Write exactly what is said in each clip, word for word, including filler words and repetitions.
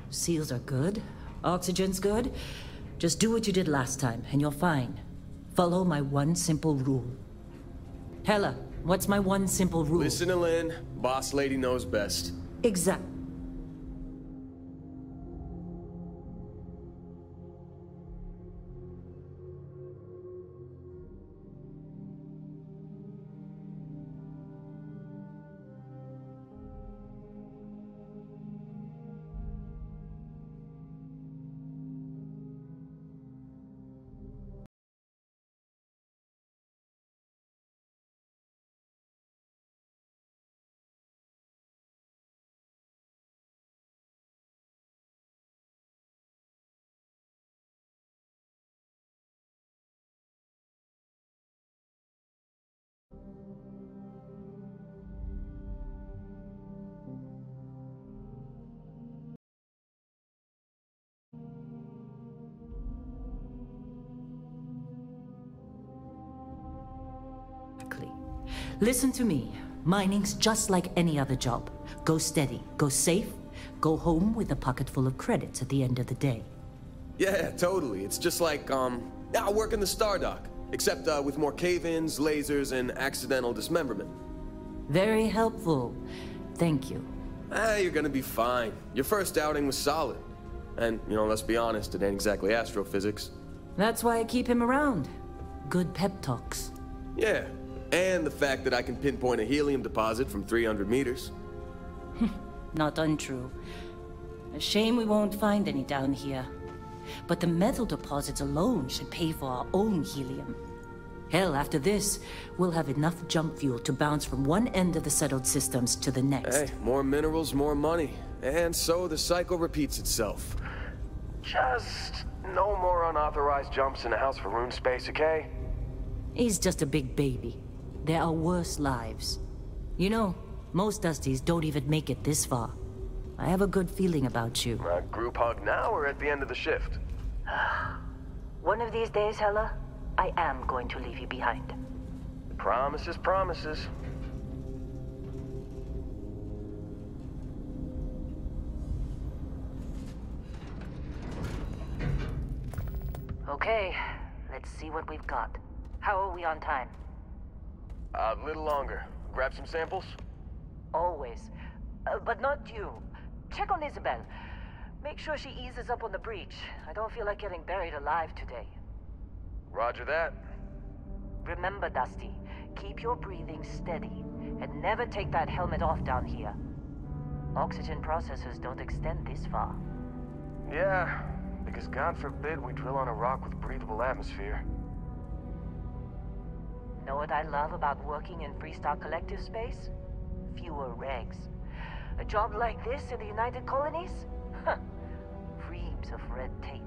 Seals are good. Oxygen's good. Just do what you did last time, and you're fine. Follow my one simple rule. Hela, what's my one simple rule? Listen to Lynn. Boss lady knows best. Exact. Listen to me. Mining's just like any other job. Go steady, go safe, go home with a pocket full of credits at the end of the day. Yeah, totally. It's just like, um, I work in the Stardock. Except uh, with more cave-ins, lasers, and accidental dismemberment. Very helpful. Thank you. Ah, you're gonna be fine. Your first outing was solid. And, you know, let's be honest, it ain't exactly astrophysics. That's why I keep him around. Good pep talks. Yeah. And the fact that I can pinpoint a helium deposit from three hundred meters. Not untrue. A shame we won't find any down here. But the metal deposits alone should pay for our own helium. Hell, after this, we'll have enough jump fuel to bounce from one end of the settled systems to the next. Hey, more minerals, more money. And so the cycle repeats itself. Just no more unauthorized jumps in the house for rune space, okay? He's just a big baby. There are worse lives. You know, most Dusties don't even make it this far. I have a good feeling about you. Uh, group hug now or at the end of the shift? One of these days, Hela, I am going to leave you behind. Promises, promises. Okay, let's see what we've got. How are we on time? A little longer. Grab some samples? Always. Uh, but not you. Check on Isabel. Make sure she eases up on the breach. I don't feel like getting buried alive today. Roger that. Remember, Dusty, keep your breathing steady, and never take that helmet off down here. Oxygen processors don't extend this far. Yeah, because God forbid we drill on a rock with breathable atmosphere. Know what I love about working in Freestar Collective space? Fewer regs. A job like this in the United Colonies? Huh. Reams of red tape.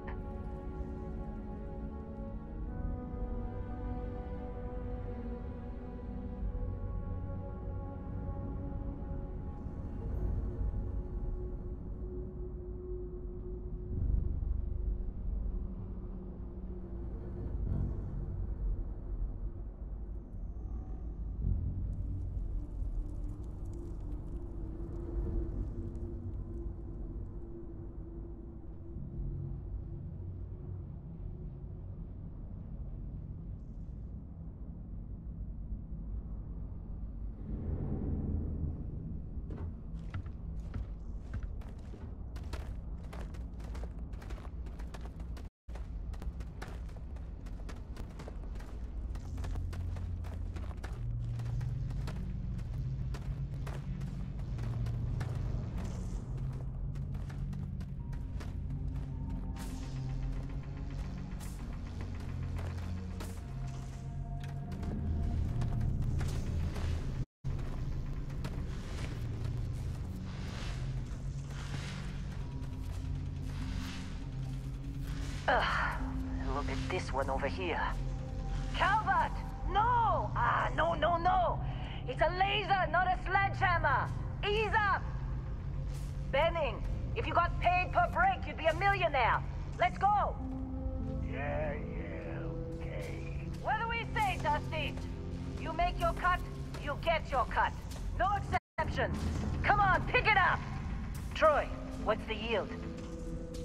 Ugh. Look at this one over here. Calvert! No! Ah, no, no, no! It's a laser, not a sledgehammer! Ease up! Benning, if you got paid per break, you'd be a millionaire. Let's go! Yeah, yeah, okay. What do we say, Dusty? You make your cut, you get your cut. No exceptions. Come on, pick it up! Troy, what's the yield?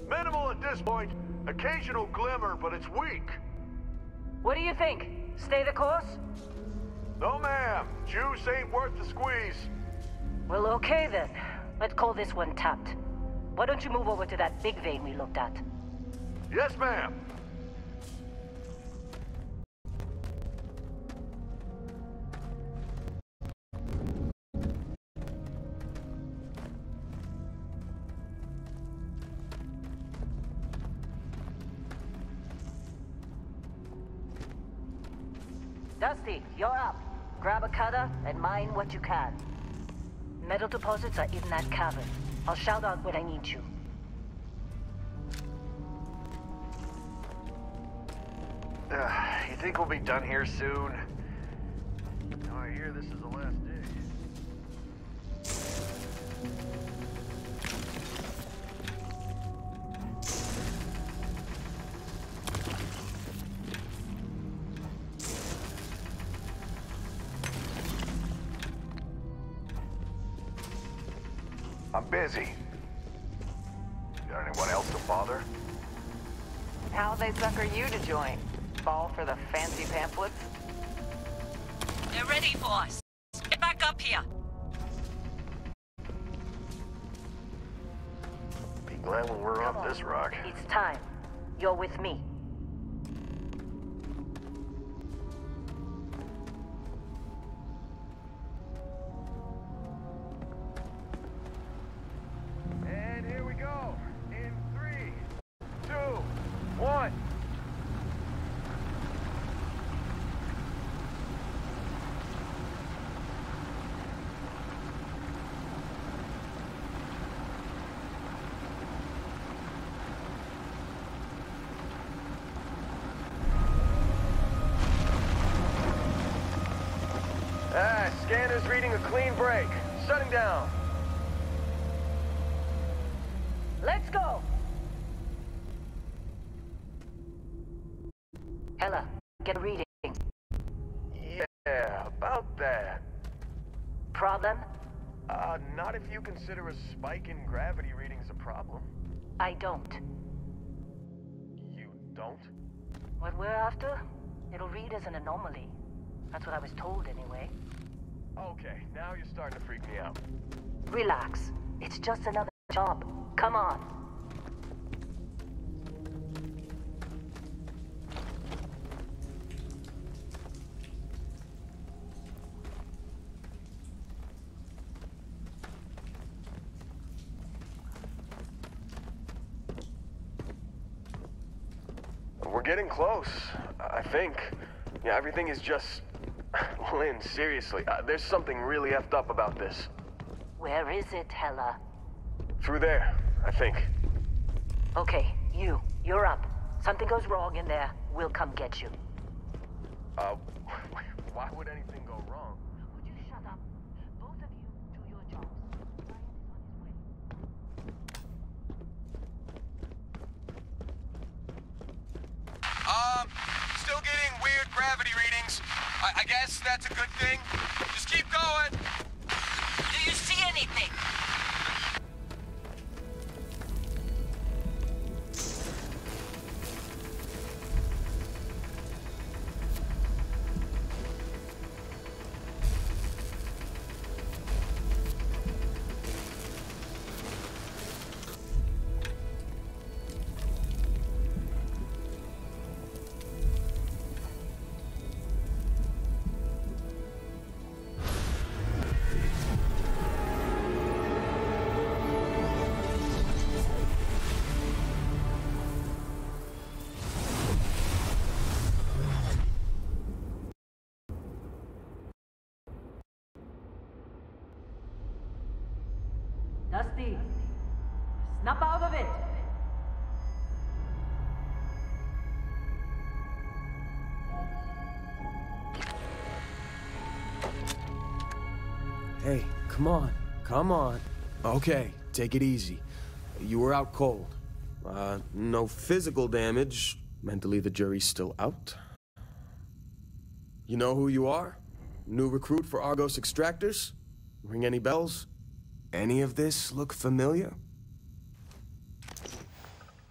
Minimal at this point. Occasional glimmer, but it's weak. What do you think? Stay the course? No, ma'am. Juice ain't worth the squeeze. Well, okay then. Let's call this one tapped. Why don't you move over to that big vein we looked at? Yes, ma'am. Dusty, you're up. Grab a cutter and mine what you can. Metal deposits are in that cavern. I'll shout out when I need you. Uh, you think we'll be done here soon? Oh, I hear this is the last day. I'm busy. Got anyone else to bother? How'd they sucker you to join? Fall for the fancy pamphlets? They're ready, boss. Get back up here. Be glad when we're Come off on. this rock. It's time. You're with me. And here we go. In three, two, one. Ah, scanner's reading a clean break. Shutting down. Let's go! Hella, get a reading. Yeah, about that. Problem? Uh, not if you consider a spike in gravity readings a problem. I don't. You don't? What we're after? It'll read as an anomaly. That's what I was told anyway. Okay, now you're starting to freak me out. Relax. It's just another job. Come on. We're getting close, I think. Yeah, everything is just... Lynn, seriously, uh, there's something really effed up about this. Where is it, Hella? Through there, I think. Okay, you. You're up. Something goes wrong in there, we'll come get you. Uh, why would anything go wrong? Would you shut up? Both of you do your jobs. Brian is on his way. Um, still getting weird gravity readings. I, I guess that's a good thing. Just keep going. Do you see anything? Dusty, snap out of it! Hey, come on, come on. Okay, take it easy. You were out cold. Uh, no physical damage. Mentally, the jury's still out. You know who you are? New recruit for Argos Extractors? Ring any bells? Any of this look familiar?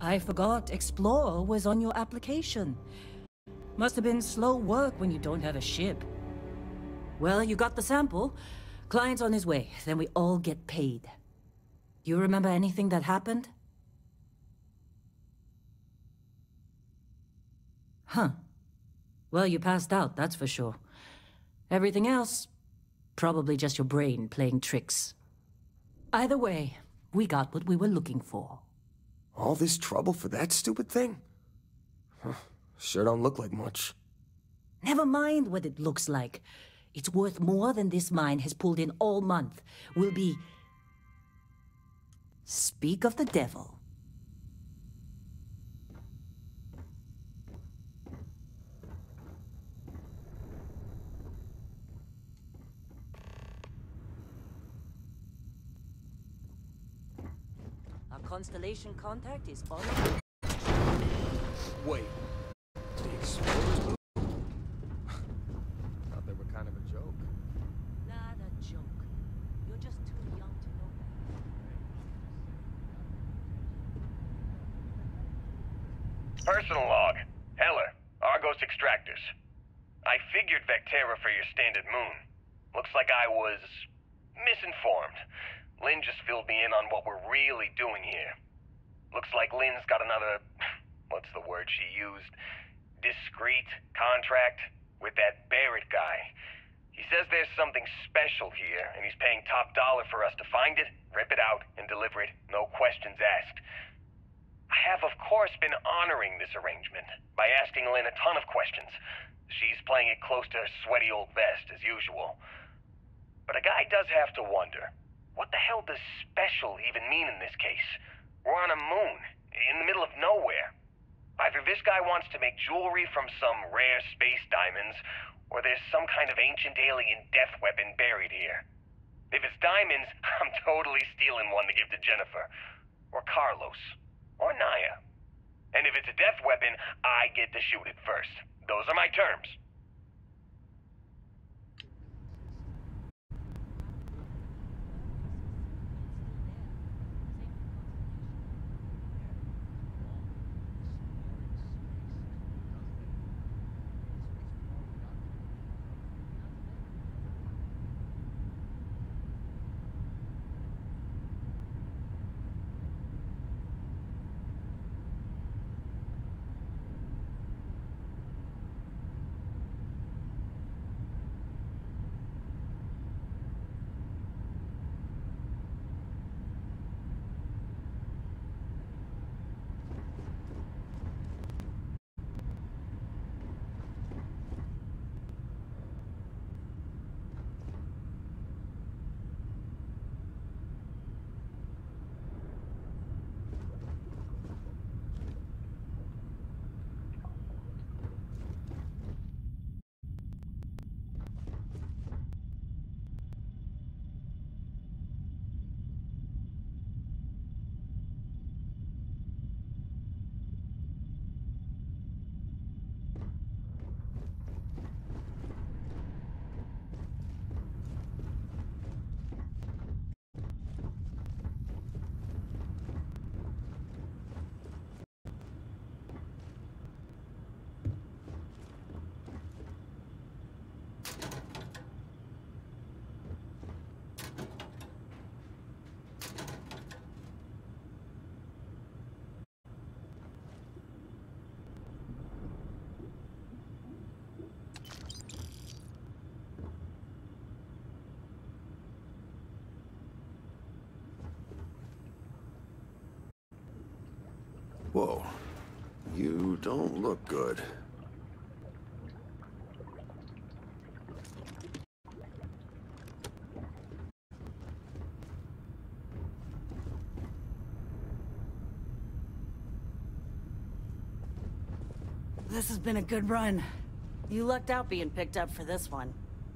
I forgot Explorer was on your application. Must have been slow work when you don't have a ship. Well, you got the sample. Client's on his way, then we all get paid. You remember anything that happened? Huh. Well, you passed out, that's for sure. Everything else, probably just your brain playing tricks. Either way, we got what we were looking for. All this trouble for that stupid thing? Huh. Sure don't look like much. Never mind what it looks like. It's worth more than this mine has pulled in all month. We'll be... Speak of the devil. Our Constellation contact is on. Wait. The explorers blew? Thought they were kind of a joke. Not a joke. You're just too young to know that. Personal log. Heller, Argos Extractors. I figured Vectera for your standard moon. Looks like I was... misinformed. Lynn just filled me in on what we're really doing here. Looks like Lynn's got another... what's the word she used? Discreet contract with that Barrett guy. He says there's something special here, and he's paying top dollar for us to find it, rip it out, and deliver it, no questions asked. I have, of course, been honoring this arrangement by asking Lynn a ton of questions. She's playing it close to her sweaty old vest, as usual. But a guy does have to wonder, what the hell does special even mean in this case? We're on a moon, in the middle of nowhere. Either this guy wants to make jewelry from some rare space diamonds, or there's some kind of ancient alien death weapon buried here. If it's diamonds, I'm totally stealing one to give to Jennifer. Or Carlos. Or Naya. And if it's a death weapon, I get to shoot it first. Those are my terms. Whoa. You don't look good. This has been a good run. You lucked out being picked up for this one.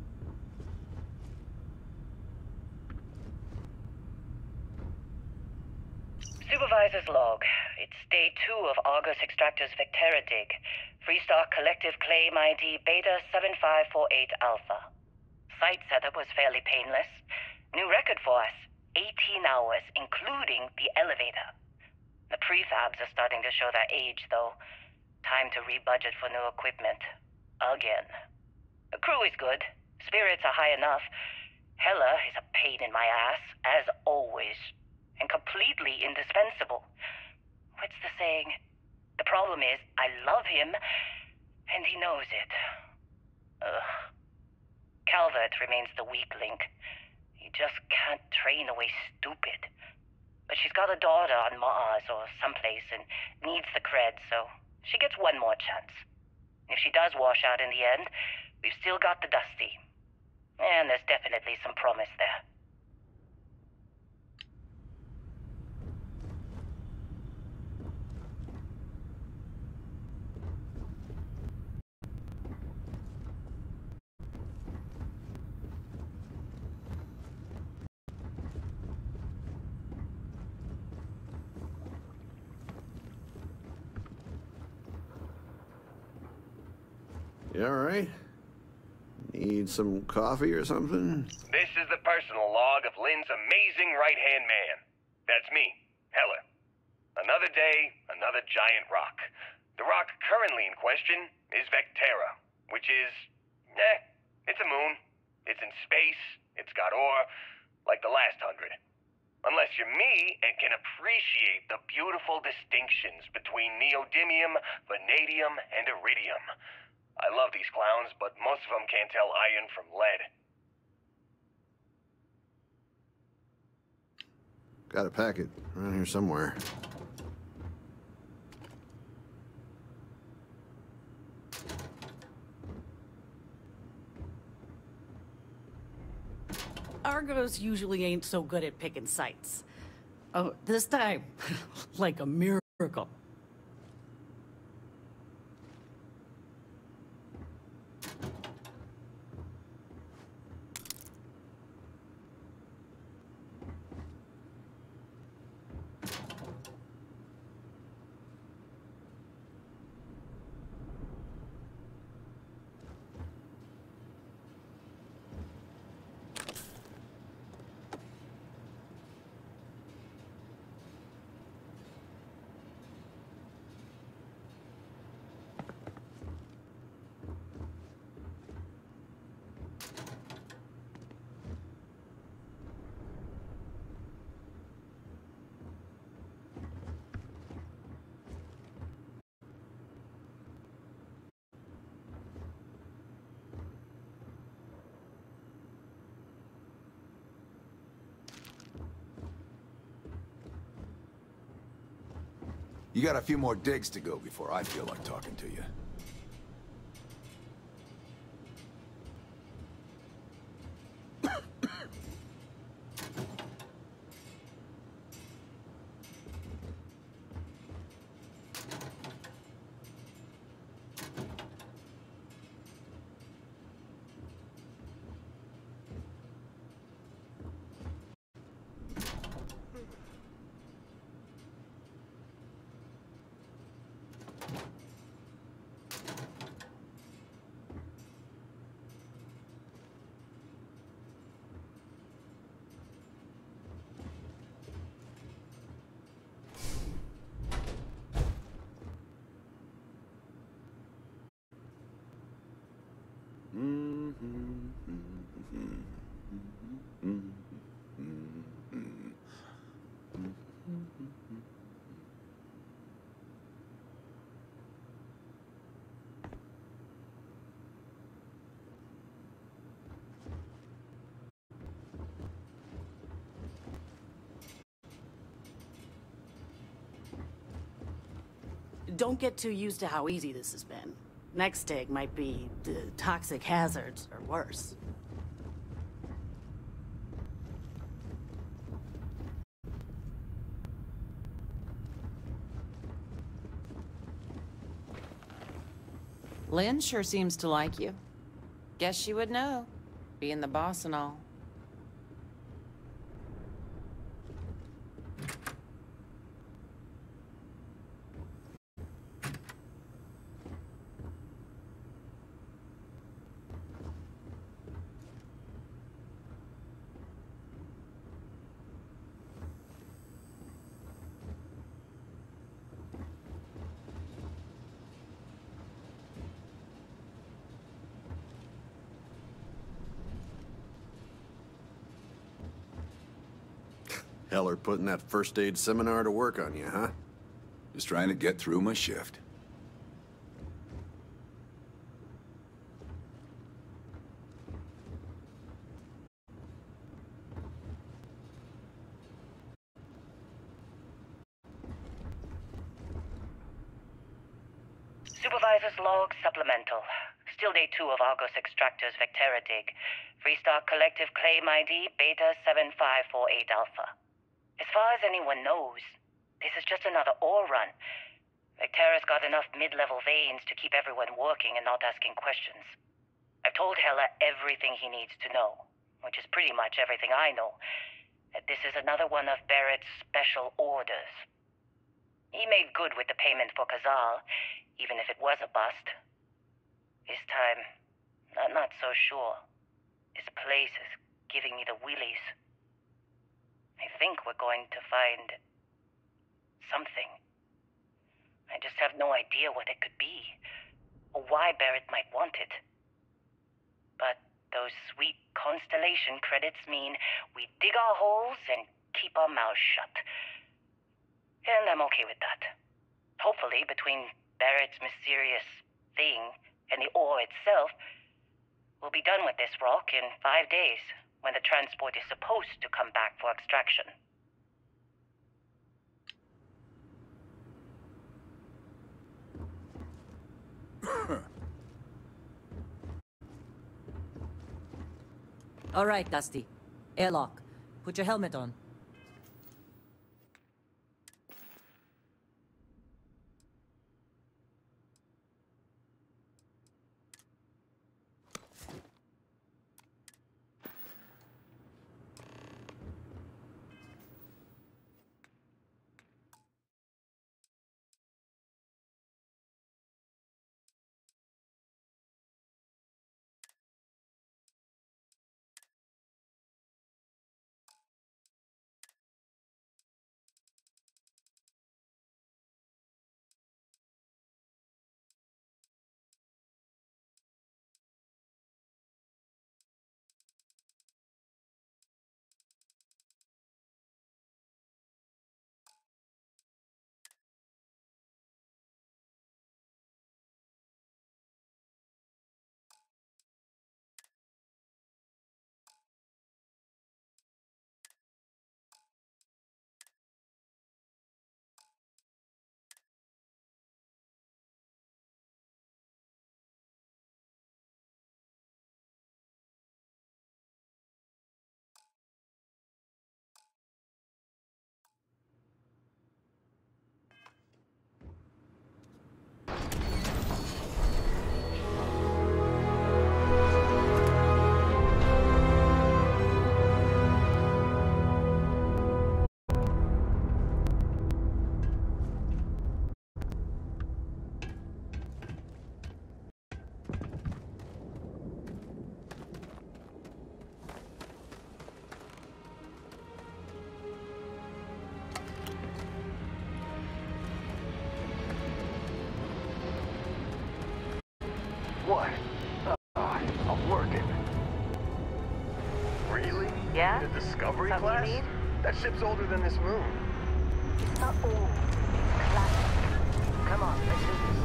Supervisor's log. It's day two of Argos Extractors Vectera dig. Freestar Collective Claim I D Beta seven five four eight Alpha. Site setup was fairly painless. New record for us. eighteen hours, including the elevator. The prefabs are starting to show their age, though. Time to rebudget for new equipment. Again. The crew is good. Spirits are high enough. Hella is a pain in my ass, as always. And completely indispensable. What's the saying? The problem is, I love him, and he knows it. Ugh. Calvert remains the weak link. He just can't train away stupid. But she's got a daughter on Mars or someplace and needs the cred, so she gets one more chance. If she does wash out in the end, we've still got the Dusty. And there's definitely some promise there. You all right? Need some coffee or something? This is the personal log of Lynn's amazing right-hand man. That's me, Heller. Another day, another giant rock. The rock currently in question is Vectera, which is, eh, it's a moon. It's in space, it's got ore, like the last hundred. Unless you're me and can appreciate the beautiful distinctions between neodymium, vanadium, and iridium. I love these clowns, but most of them can't tell iron from lead. Got a packet around here somewhere. Argos usually ain't so good at picking sites. Oh, this time, like a miracle. You got a few more digs to go before I feel like talking to you. Don't get too used to how easy this has been. Next dig might be the toxic hazards or worse. Lynn sure seems to like you. Guess she would know, being the boss and all. Heller putting that first aid seminar to work on you, huh? Just trying to get through my shift. Supervisor's log supplemental. Still day two of Argos Extractor's Vectera dig. Freestar Collective Claim I D Beta seven five four eight Alpha. As far as anyone knows, this is just another ore run. Vectera's got enough mid-level veins to keep everyone working and not asking questions. I've told Heller everything he needs to know, which is pretty much everything I know. That this is another one of Barrett's special orders. He made good with the payment for Kazal, even if it was a bust. This time, I'm not so sure. This place is giving me the willies. I think we're going to find something. I just have no idea what it could be, or why Barrett might want it. But those sweet Constellation credits mean we dig our holes and keep our mouths shut. And I'm okay with that. Hopefully, between Barrett's mysterious thing and the ore itself, we'll be done with this rock in five days, when the transport is supposed to come back for extraction. All right, Dusty. Airlock. Put your helmet on. What? Oh, I'm working. Really? Yeah? The Discovery Something class? you need? That ship's older than this moon. It's not old. It's classic. Come on, let's do this.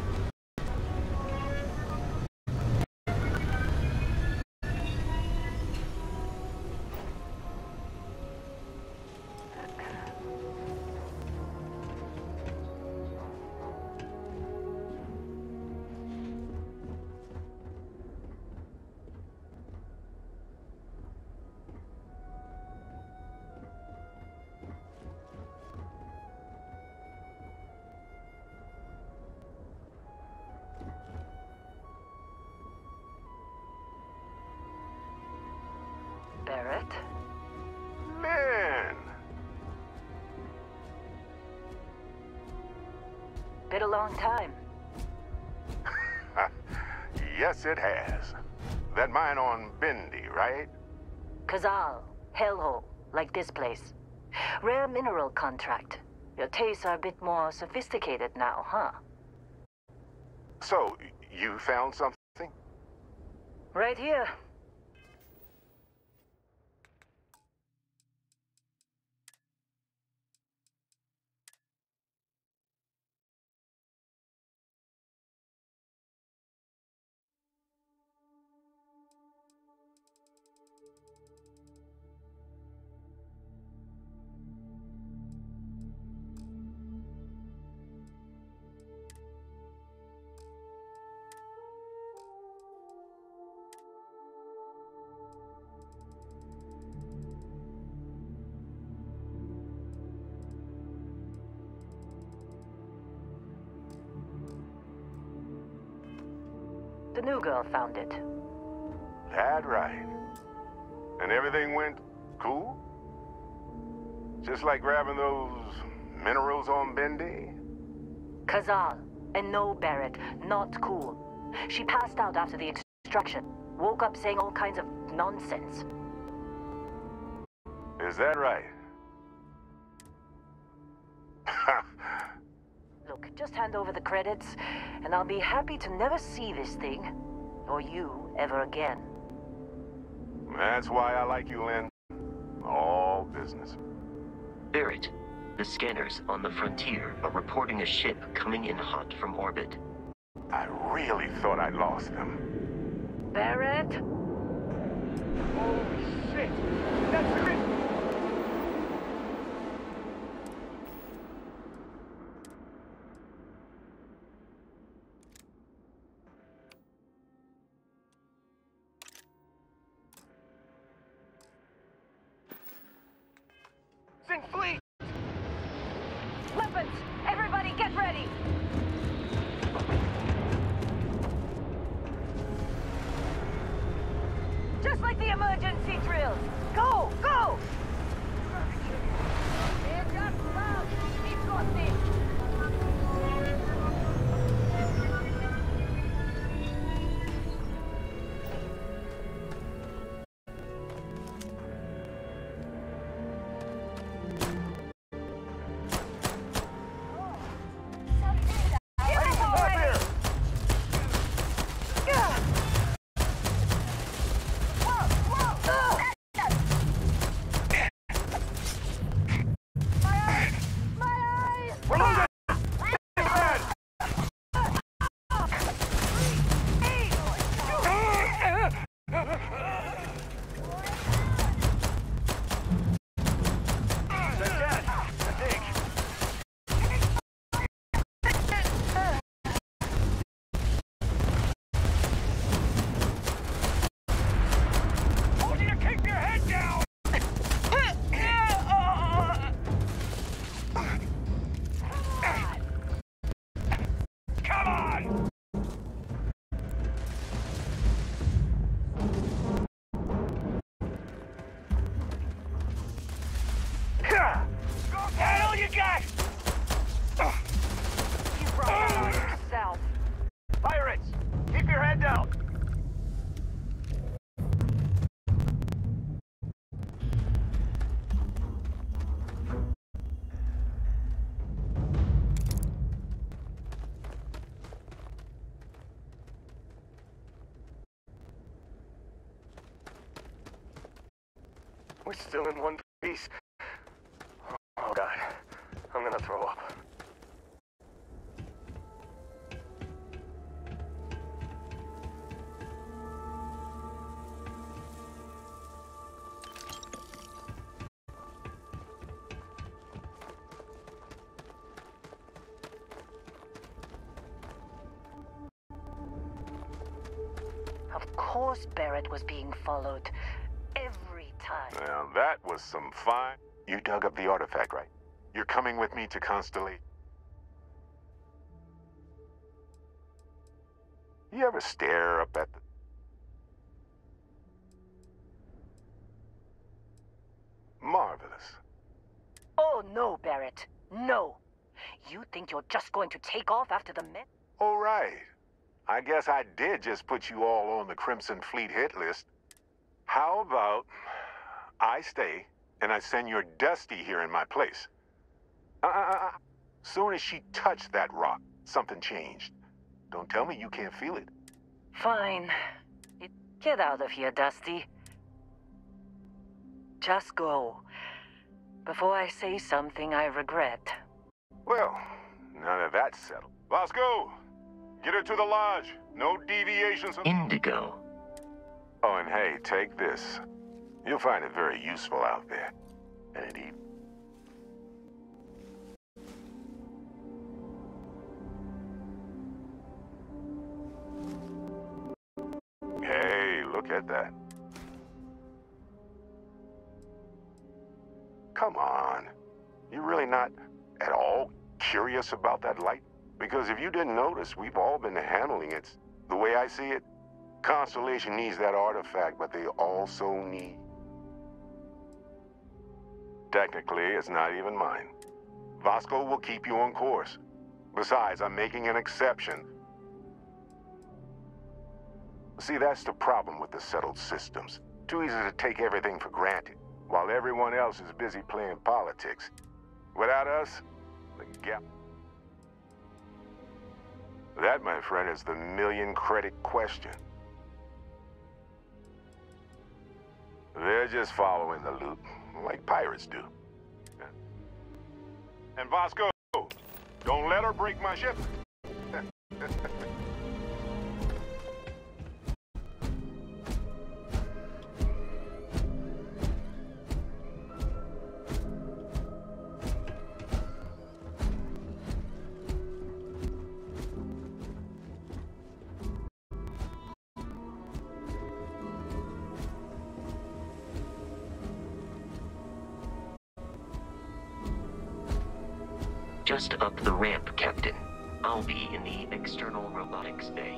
Barrett? Man! Been a long time. Yes, it has. That mine on Bendy, right? Kazal, hellhole, like this place. Rare mineral contract. Your tastes are a bit more sophisticated now, huh? So, you found something? Right here. new girl found it. That right. And everything went cool? Just like grabbing those minerals on Bendy? Kazal. And no, Barrett, not cool. She passed out after the extraction. Woke up saying all kinds of nonsense. Is that right? Look, just hand over the credits, and I'll be happy to never see this thing, or you, ever again. That's why I like you, Lynn. All business. Barrett, the scanners on the frontier are reporting a ship coming in hot from orbit. I really thought I lost them. Barrett? Holy shit! That's it! Sing fleet! Weapons! Everybody get ready! Just like the emergency drills! Go! Go! They're just loud! We've got this! We're still in one piece. Oh, God. I'm gonna throw up. Of course Barrett was being followed. Every time. Now, that was some fine... You dug up the artifact, right? You're coming with me to Constellation. You ever stare up at the... Marvelous. Oh, no, Barrett. No. You think you're just going to take off after the men? All right. I guess I did just put you all on the Crimson Fleet hit list. How about I stay and I send your Dusty here in my place? Uh, uh, uh. Soon as she touched that rock, something changed. Don't tell me you can't feel it. Fine. Get out of here, Dusty. Just go. Before I say something I regret. Well, none of that's settled. Let's go. Get her to the lodge. No deviations. Indigo. Oh, and hey, take this. You'll find it very useful out there. And eat. Hey, look at that. Come on. You're really not at all curious about that light? Because if you didn't notice, we've all been handling it the way I see it, Constellation needs that artifact, but they also need... Technically, it's not even mine. Vasco will keep you on course. Besides, I'm making an exception. See, that's the problem with the settled systems. Too easy to take everything for granted, while everyone else is busy playing politics. Without us, the gap... That, my friend, is the million credit question. They're just following the loop, like pirates do. And Vasco, don't let her break my ship. Just up the ramp, Captain. I'll be in the external robotics bay.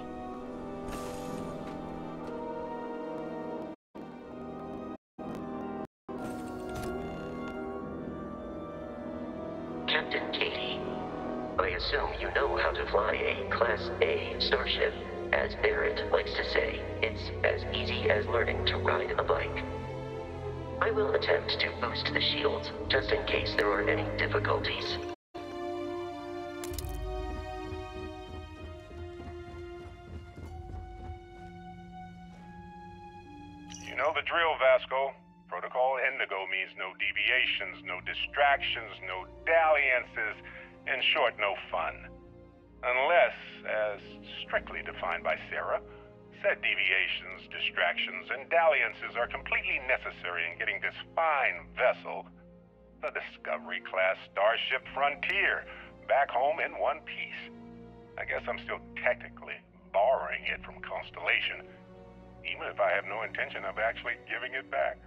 Captain Katie, I assume you know how to fly a Class A starship. As Barrett likes to say, it's as easy as learning to ride a bike. I will attempt to boost the shields, just in case there are any difficulties. You know the drill, Vasco. Protocol Indigo means no deviations, no distractions, no dalliances, in short, no fun. Unless, as strictly defined by Sarah, said deviations, distractions, and dalliances are completely necessary in getting this fine vessel, the Discovery-class Starship Frontier, back home in one piece. I guess I'm still technically borrowing it from Constellation, even if I have no intention of actually giving it back.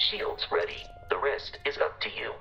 Shields ready. The rest is up to you.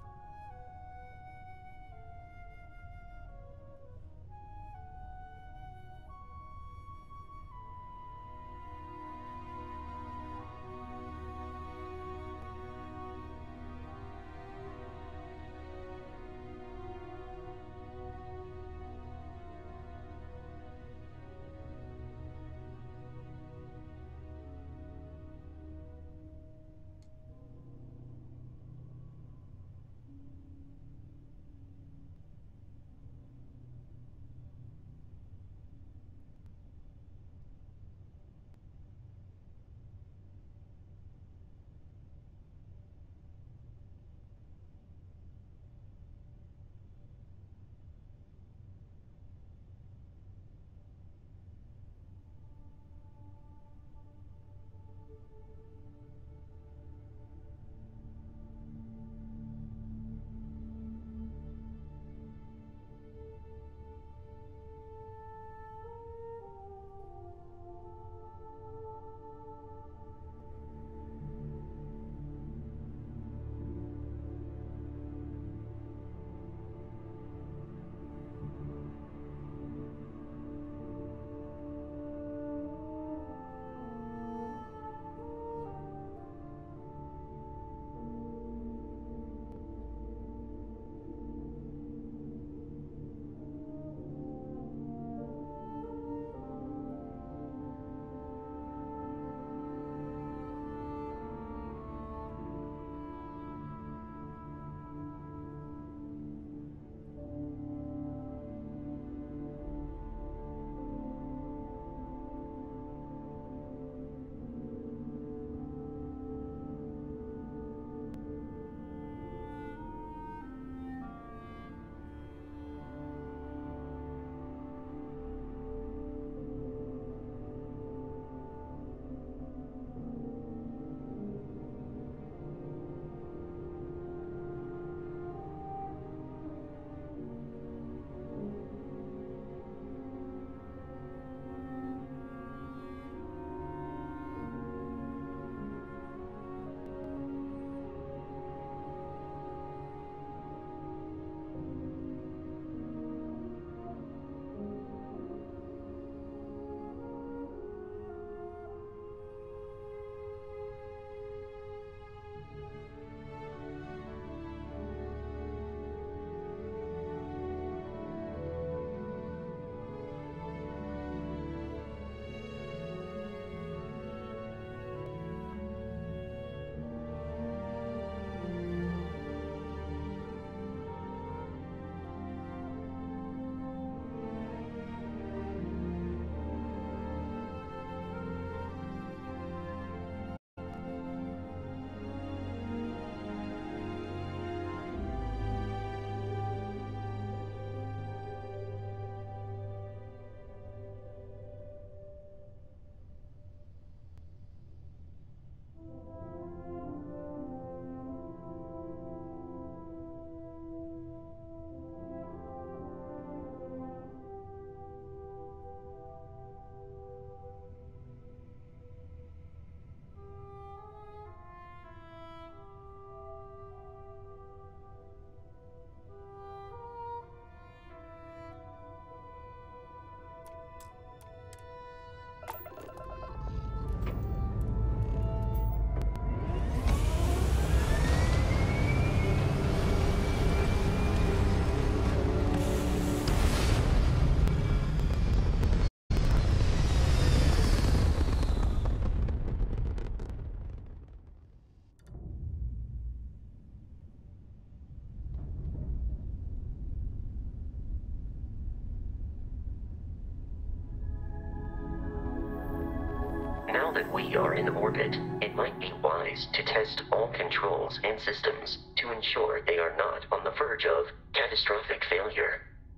Now that we are in orbit, it might be wise to test all controls and systems to ensure they are not on the verge of catastrophic failure.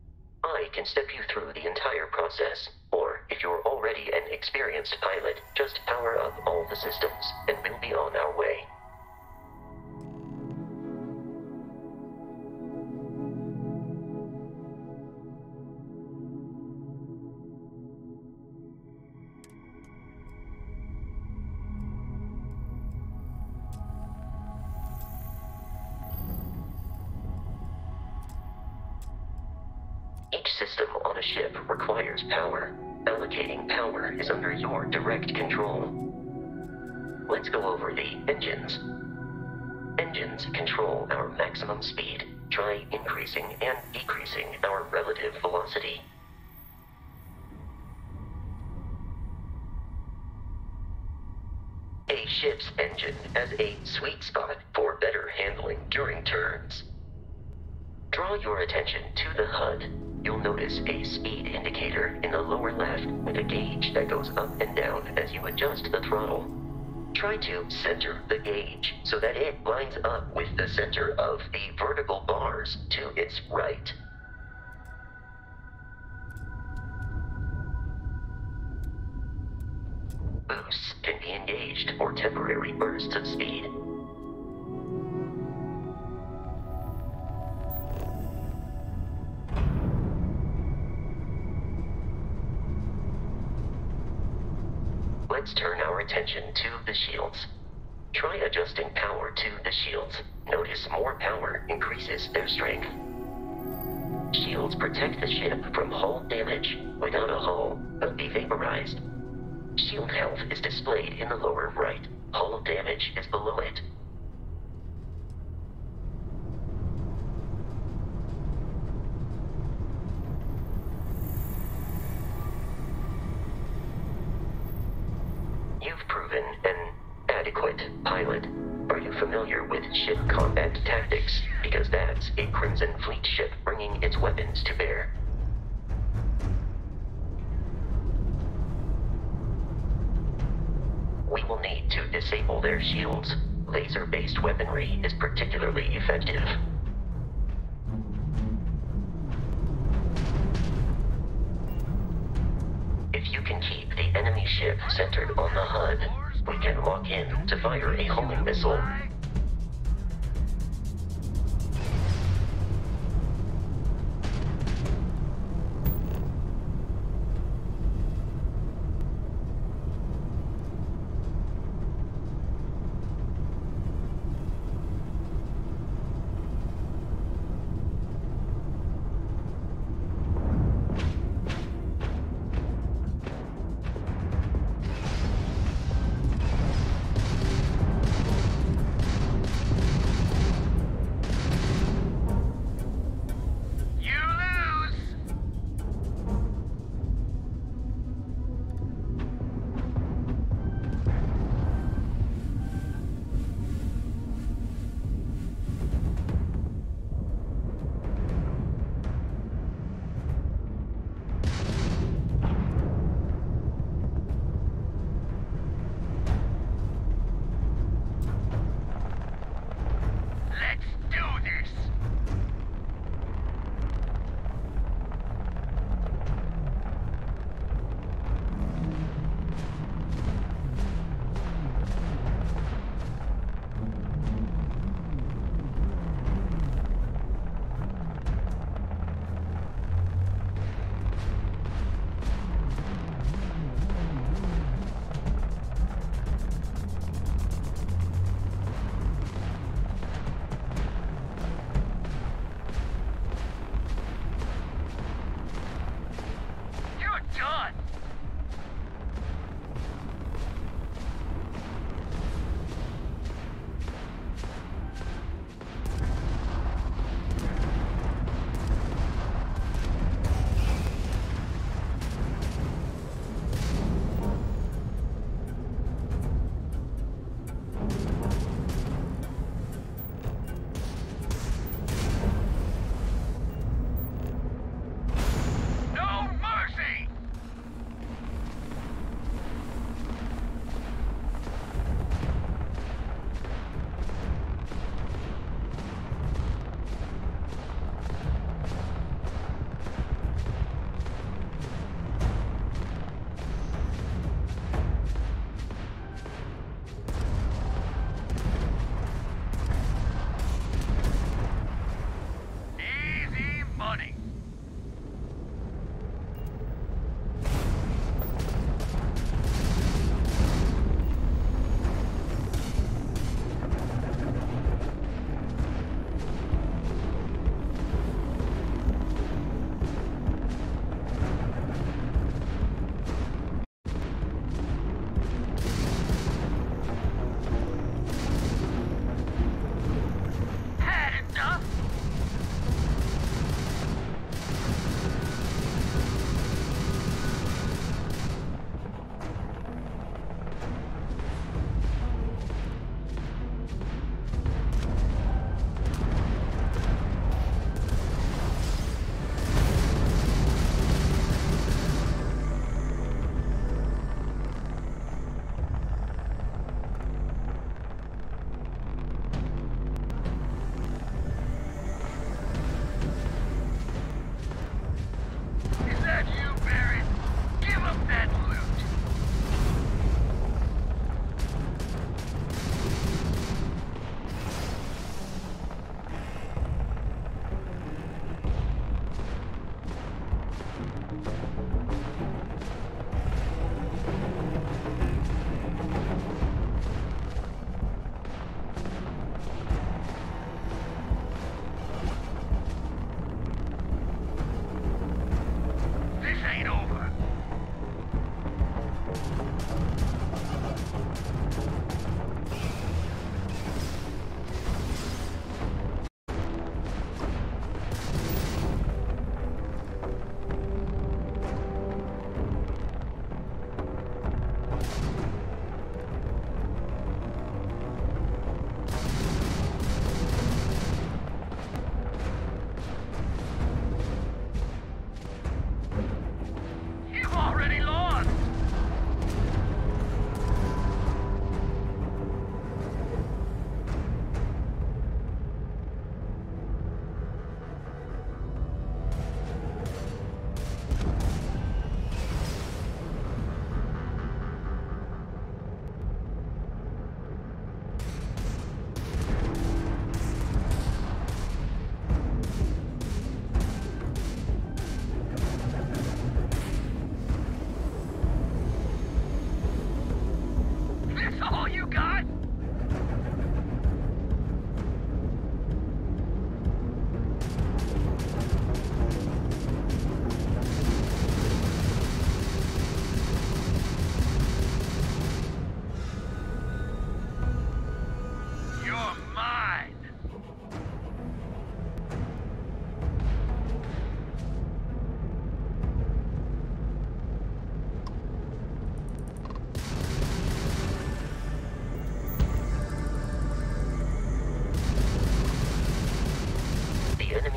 I can step you through the entire process, or if you're already an experienced pilot, just power up all the systems, and we'll be on our way. system on a ship requires power. Allocating power is under your direct control. Let's go over the engines. Engines control our maximum speed. Try increasing and decreasing our relative velocity. A ship's engine has a sweet spot for better handling during turns. Draw your attention to the H U D. You'll notice a speed indicator in the lower left with a gauge that goes up and down as you adjust the throttle. Try to center the gauge so that it lines up with the center of the vertical bars to its right. Boosts can be engaged for temporary bursts of speed. Let's turn our attention to the shields. Try adjusting power to the shields. Notice more power increases their strength. Shields protect the ship from hull damage. Without a hull, it'll be vaporized. Shield health is displayed in the lower right. Hull damage is below it. You've proven an adequate pilot. Are you familiar with ship combat tactics? Because that's a Crimson Fleet ship bringing its weapons to bear. We will need to disable their shields. Laser-based weaponry is particularly effective. If you can keep the enemy ship centered on the H U D, we can lock in to fire a homing missile.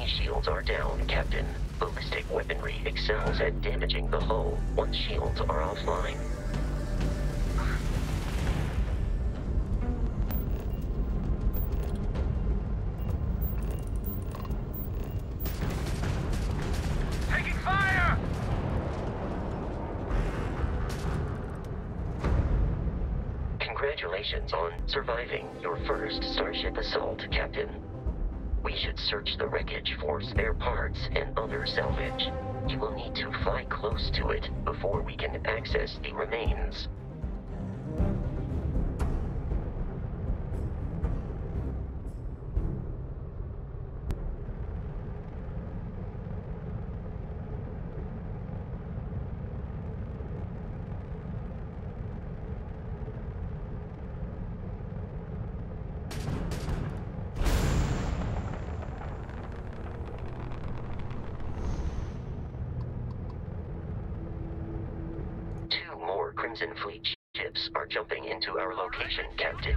shields are down, Captain. Ballistic weaponry excels at damaging the hull once shields are offline. Taking fire! Congratulations on surviving your first Starship assault, Captain. We should search the wreckage for spare parts and other salvage. You will need to fly close to it before we can access the remains. Crimson Fleet ships are jumping into our location, Captain.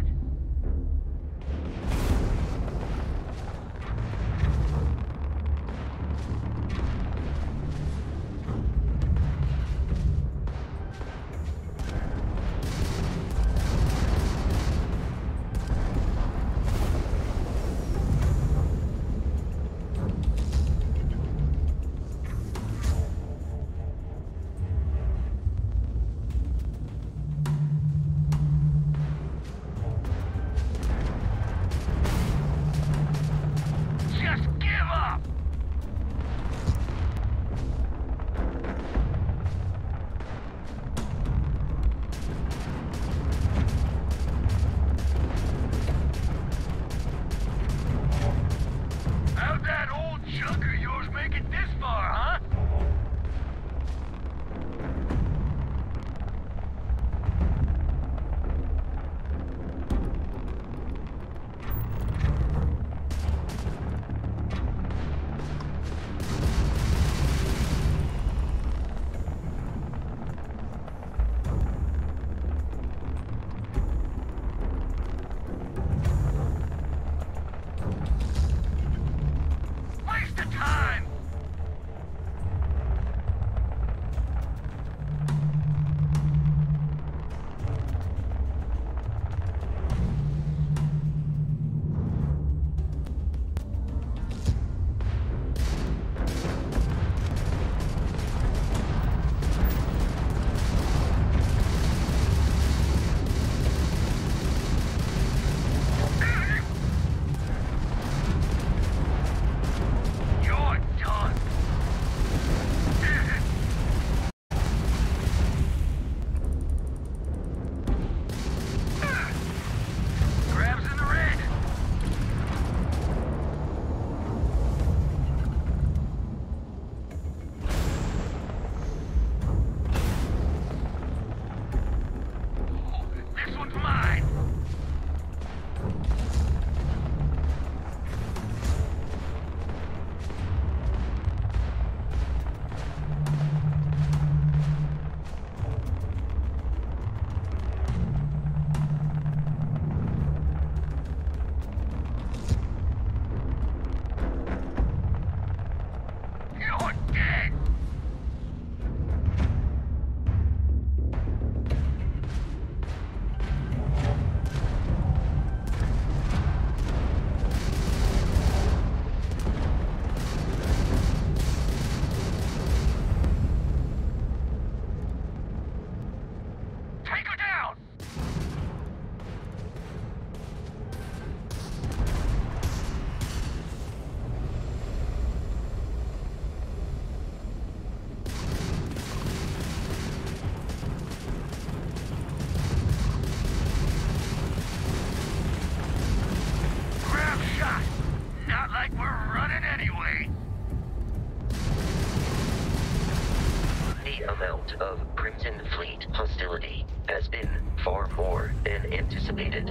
Of Crimson Fleet hostility has been far more than anticipated.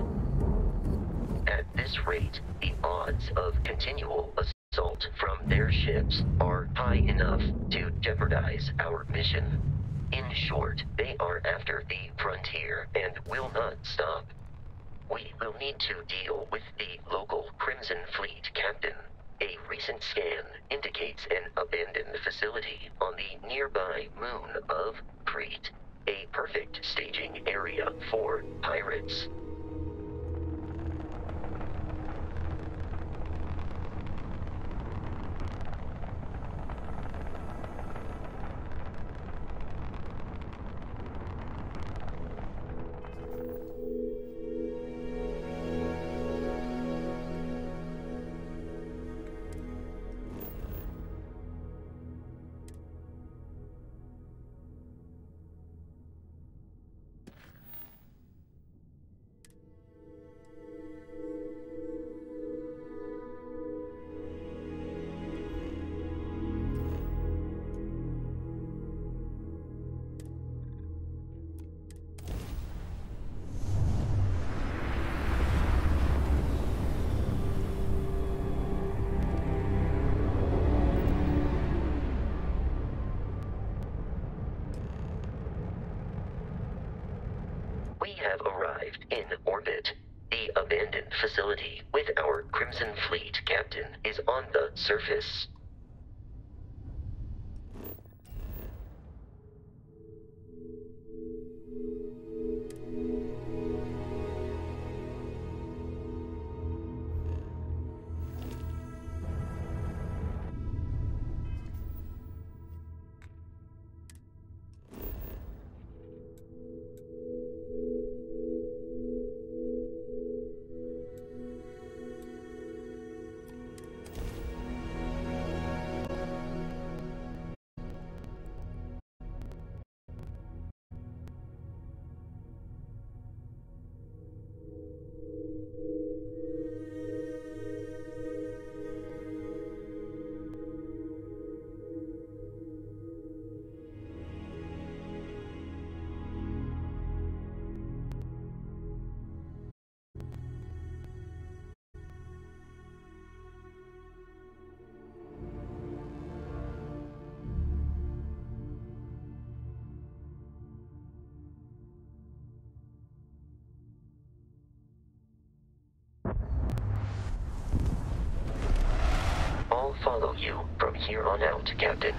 At this rate, the odds of continual assault from their ships are high enough to jeopardize our mission. In short, they are after the frontier and will not stop. We will need to deal with the local Crimson Fleet captain. A recent scan indicates an abandoned facility on the nearby moon of Crete. A perfect staging area for pirates. We have arrived in orbit. The abandoned facility with our Crimson Fleet captain is on the surface. I'll follow you from here on out, Captain.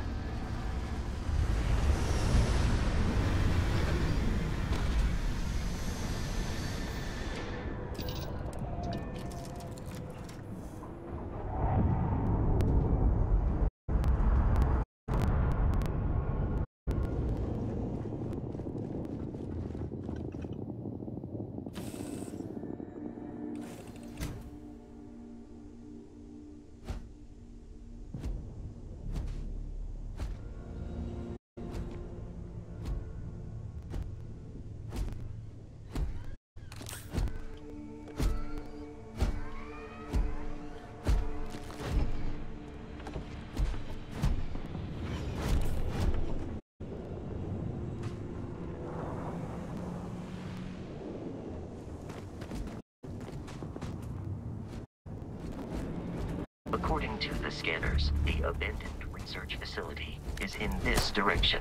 According to the scanners, the abandoned research facility is in this direction.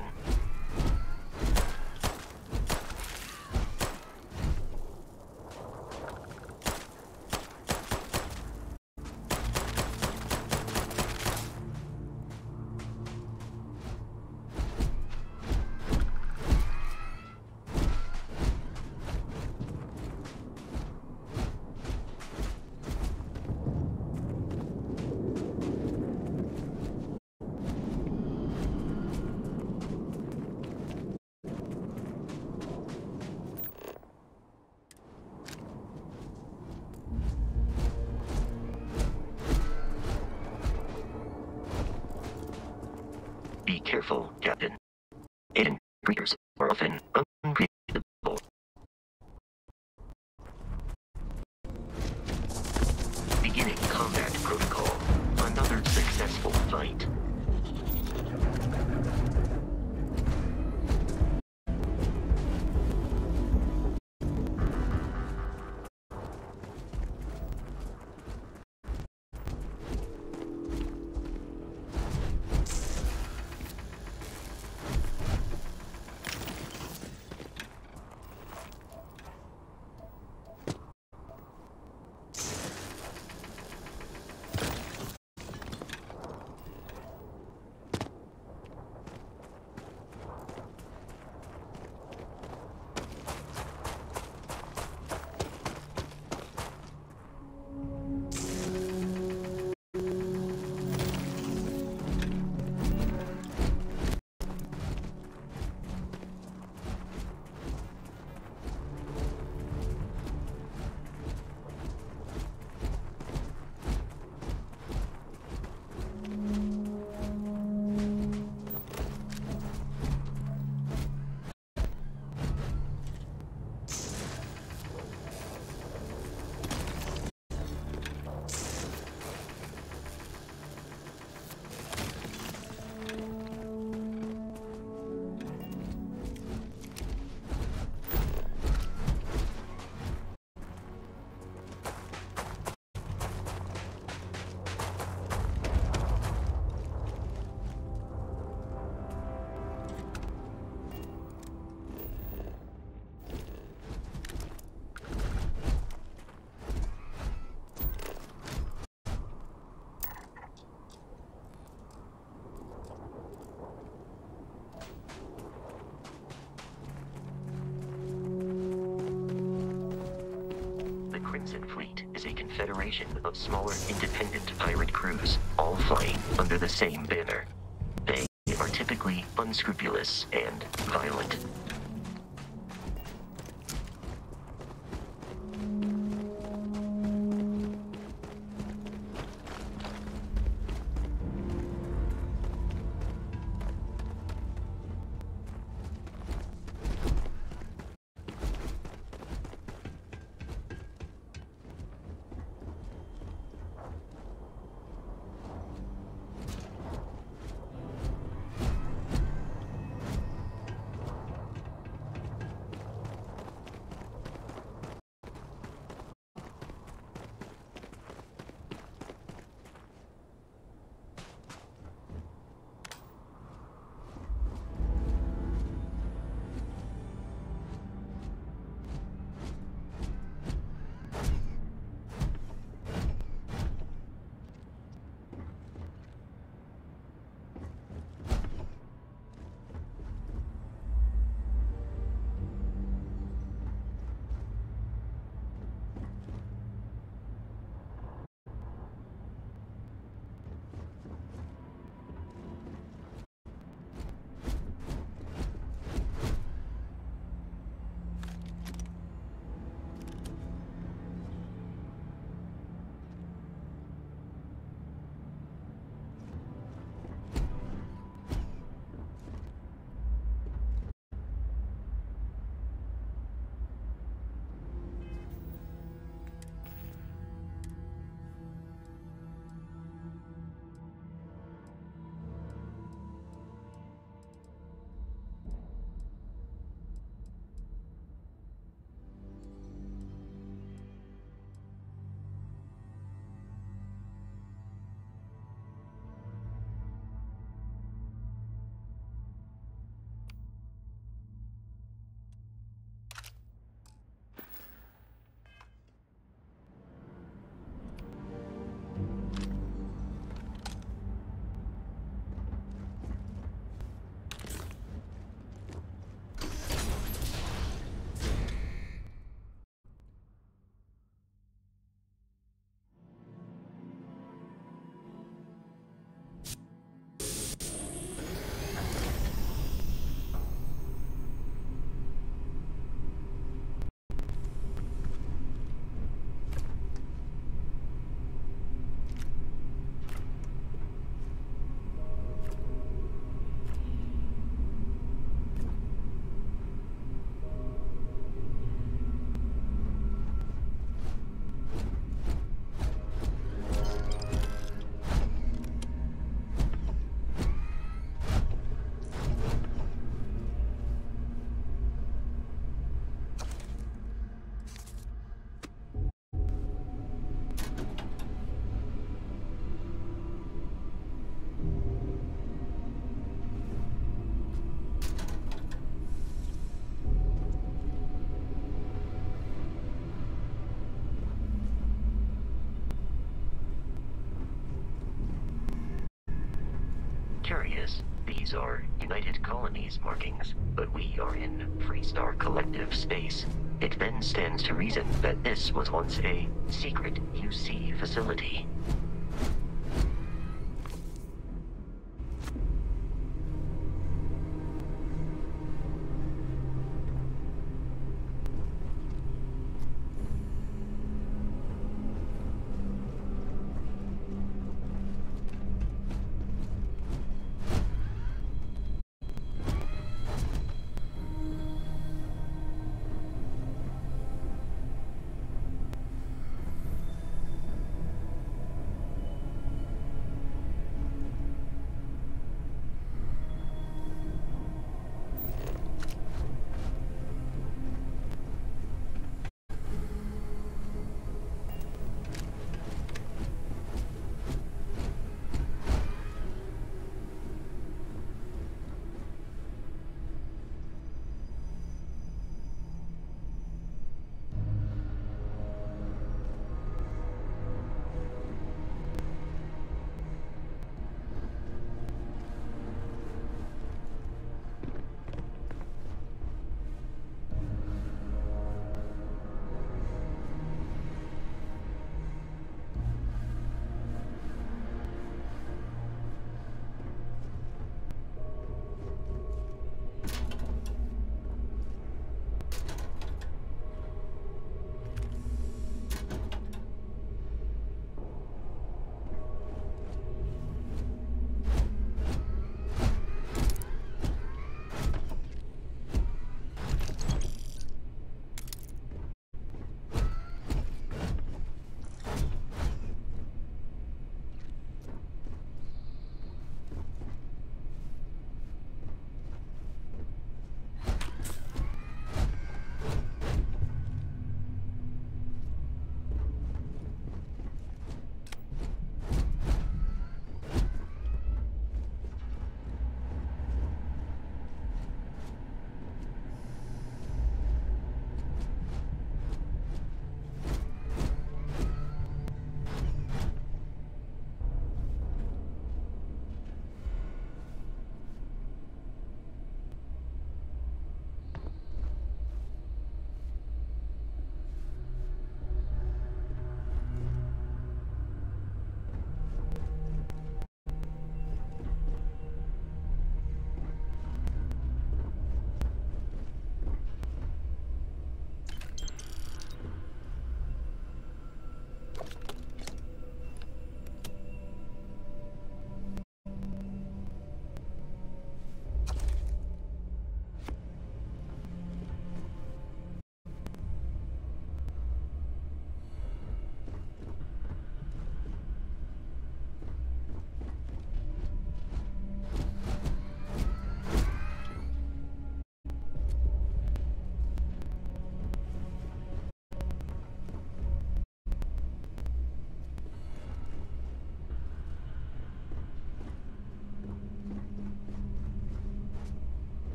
Be careful, Captain. Hidden creatures are often unpredictable. Beginning combat protocol. Another successful fight. Crimson Fleet is a confederation of smaller independent pirate crews, all flying under the same banner. They are typically unscrupulous and violent. Curious, these are United Colonies markings, but we are in Freestar Collective space. It then stands to reason that this was once a secret U C facility.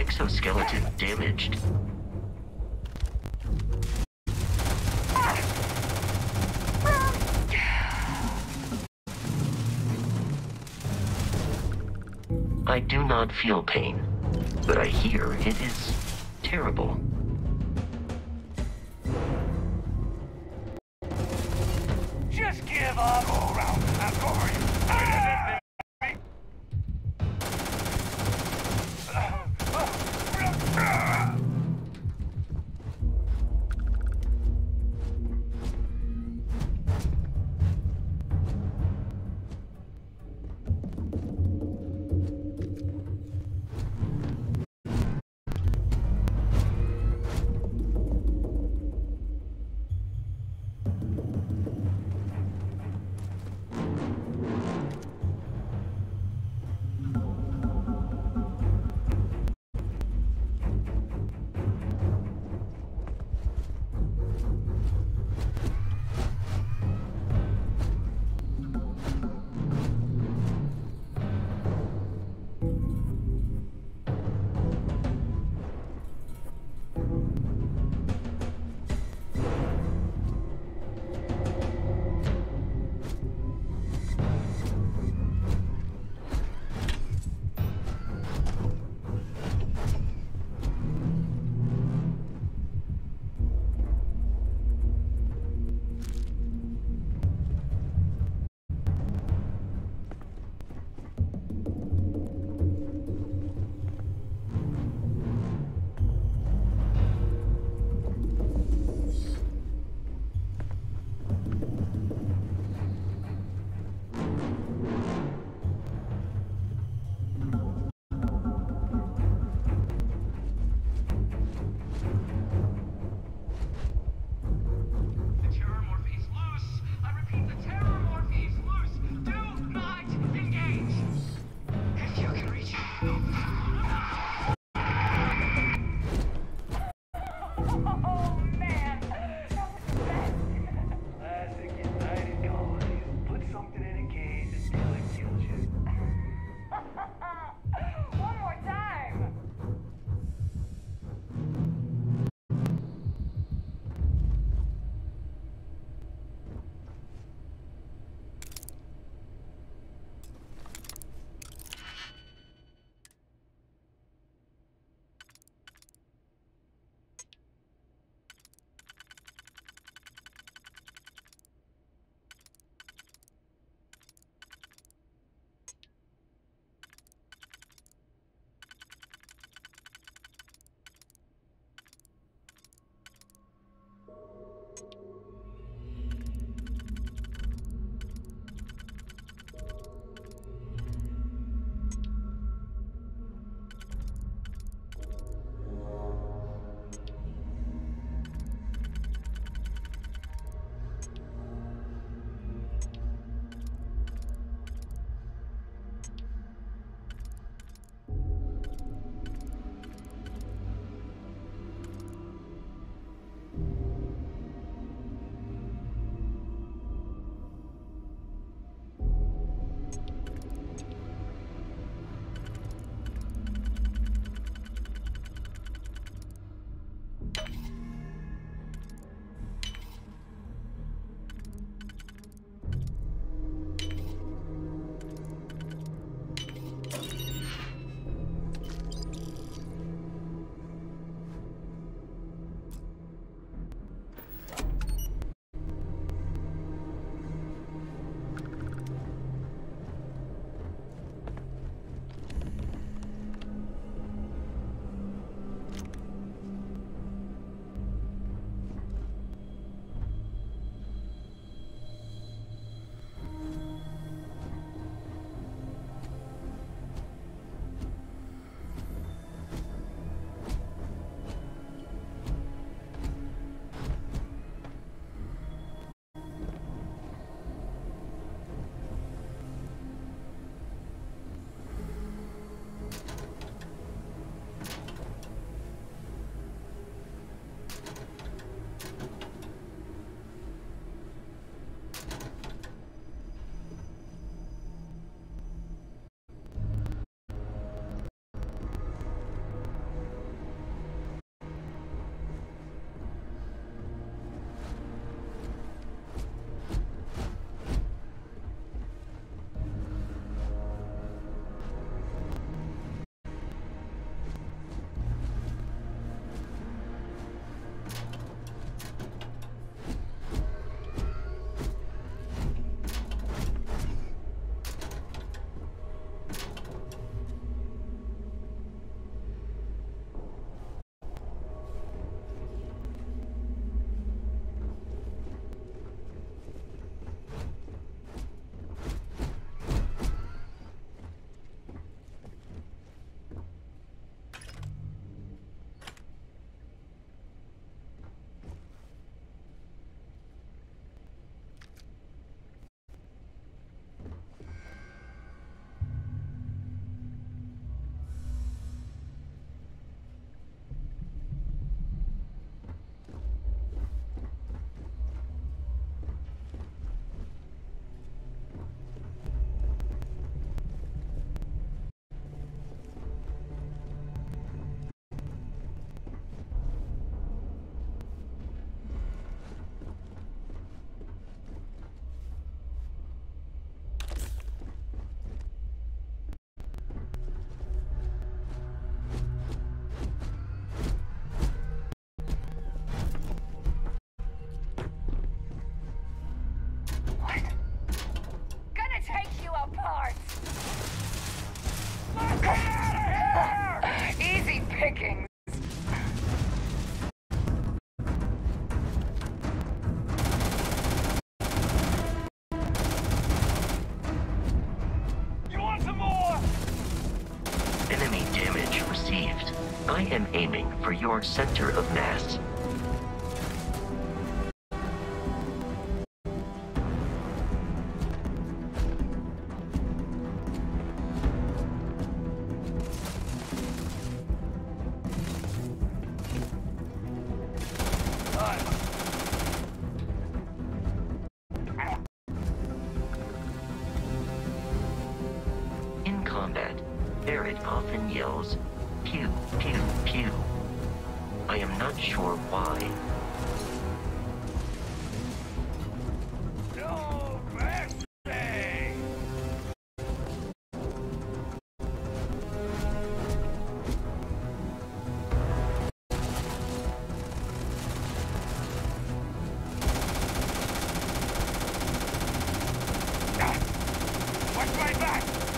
exoskeleton damaged. I do not feel pain, but I hear it is terrible. Just give up. Go around. I'm over you. I am aiming for your center of mass. In combat, Barrett often yells, pew, pew, pew. I am not sure why. No mercy! Watch my back!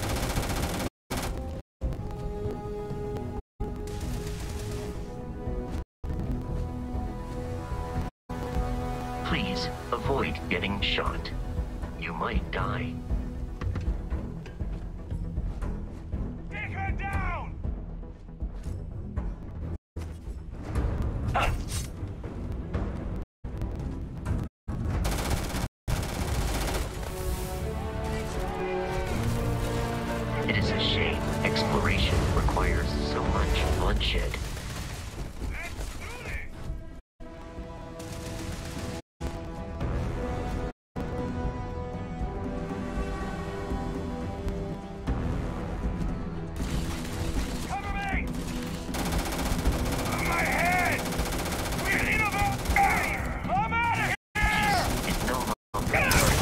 Please avoid getting shot. You might die. Take her down! It is a shame exploration requires so much bloodshed. Cover me! My head! We're in about... I'm out of here! Is no longer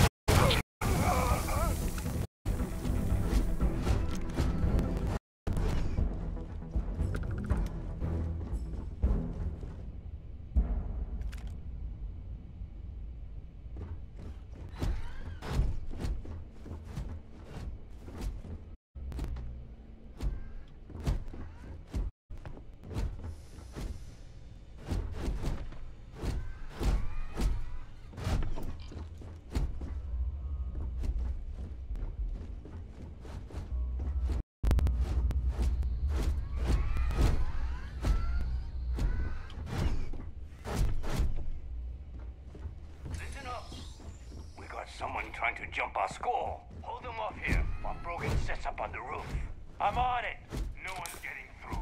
Listen up. We got someone trying to jump our school. Hold them off here while Brogan sets up on the roof. I'm on it. No one's getting through.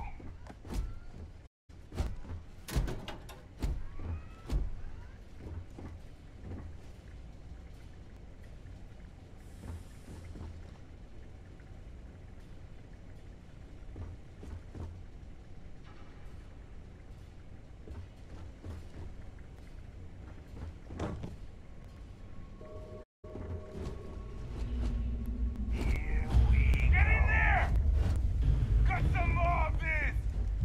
Here we get in there! Got some more of this!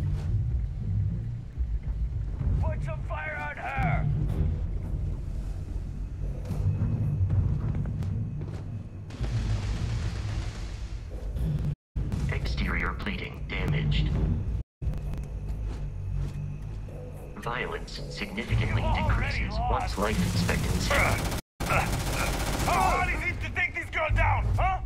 Put some fire on her! exterior plating damaged. Violence significantly decreases once life expectancy. How hard is it to take this girl down, huh?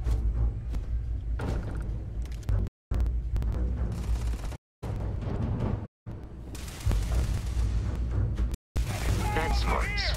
That's smarts.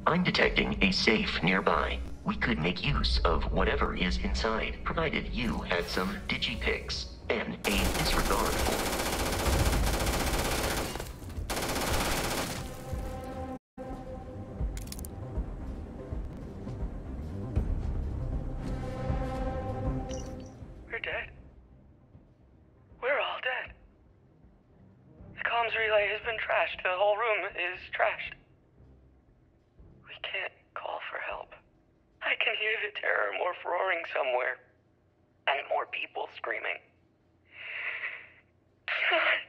I'm detecting a safe nearby. We could make use of whatever is inside, provided you had some digipics and a disregard for... We're dead. We're all dead. The comms relay has been trashed. The whole room is trashed. We can't call for help. I can hear the terror morph roaring somewhere. And more people screaming. God.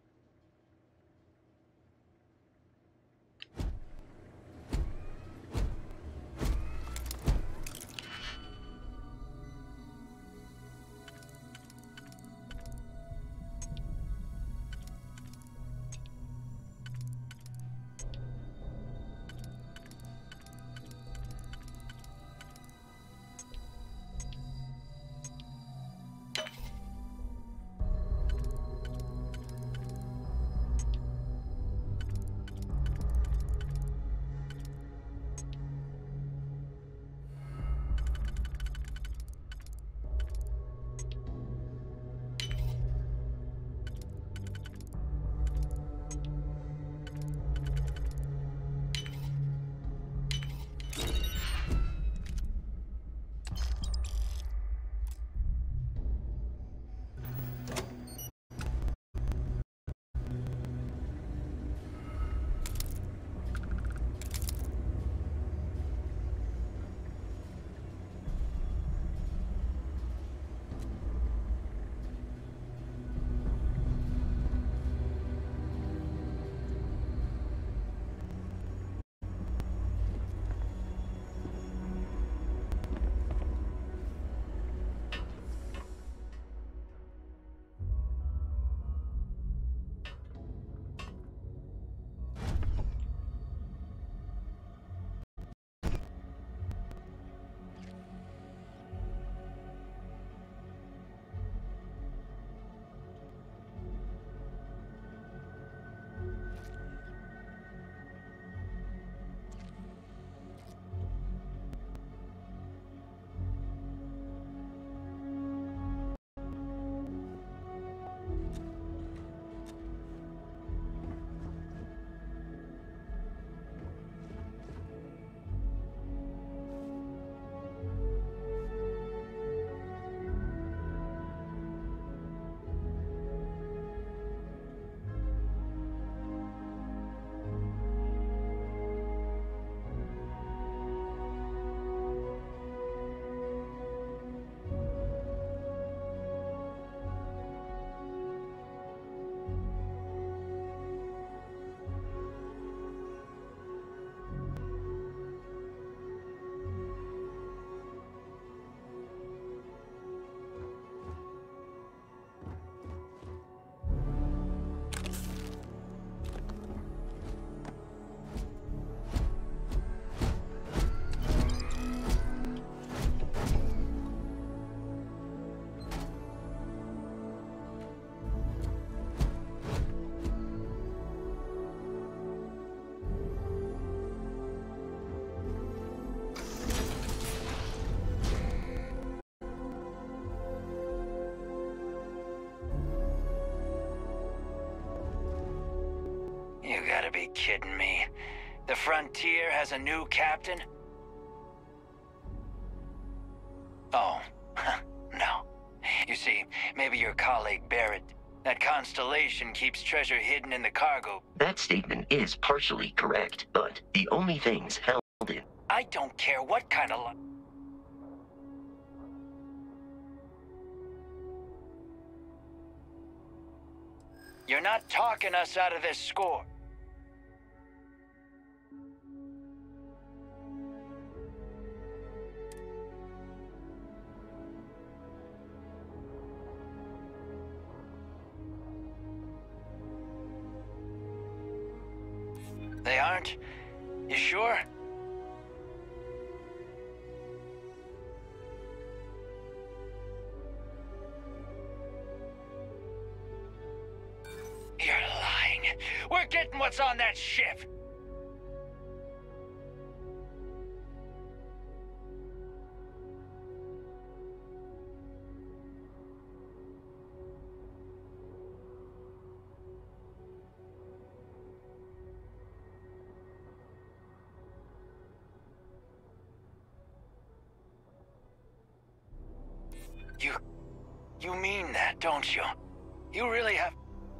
You gotta be kidding me. The Frontier has a new captain? Oh, no. You see, maybe your colleague Barrett, that Constellation keeps treasure hidden in the cargo. That statement is partially correct, but the only things held in... I don't care what kind of... You're not talking us out of this score. They aren't? You sure? You're lying. We're getting what's on that ship. You... you mean that, don't you? You really have...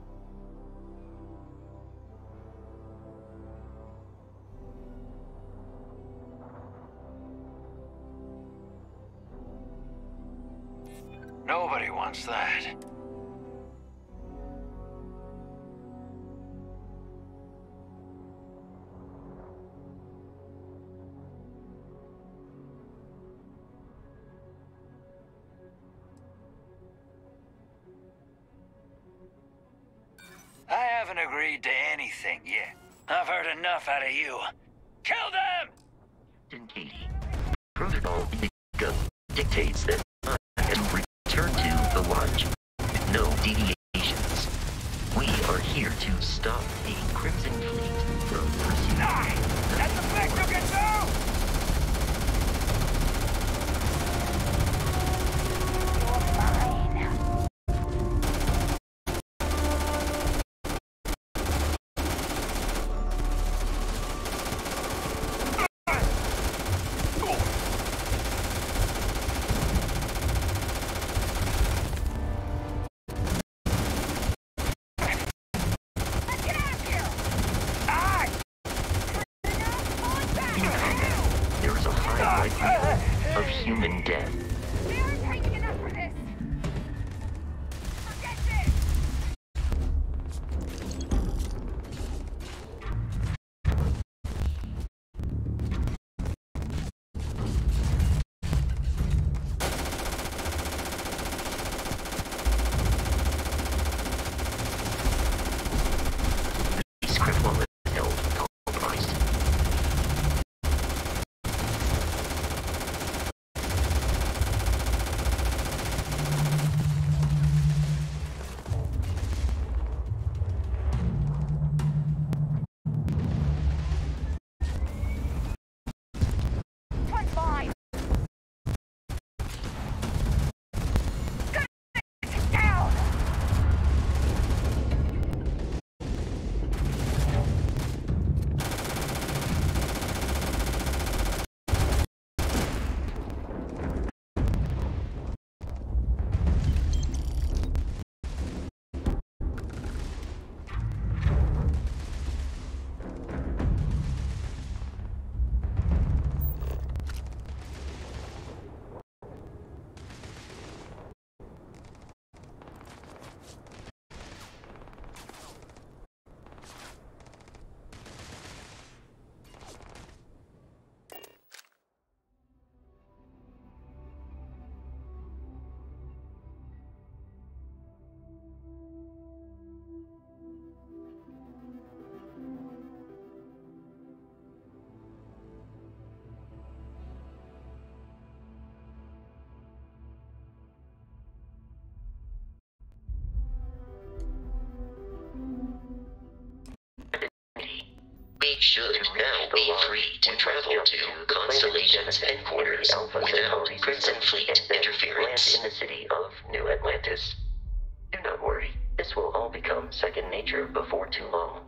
Nobody wants that. I haven't agreed to anything yet. I've heard enough out of you. Kill them! Katie. Protocol Indigo dictates that I am to return to the Lodge with no deviations. We are here to stop the Crimson Fleet from pursuing... That's the best you can do! of human death. We aren't taking enough for this! Forget this! Script wallet held compromised. We should now be free to travel to Constellation's headquarters without Crimson Fleet interference in the city of New Atlantis. Do not worry, this will all become second nature before too long.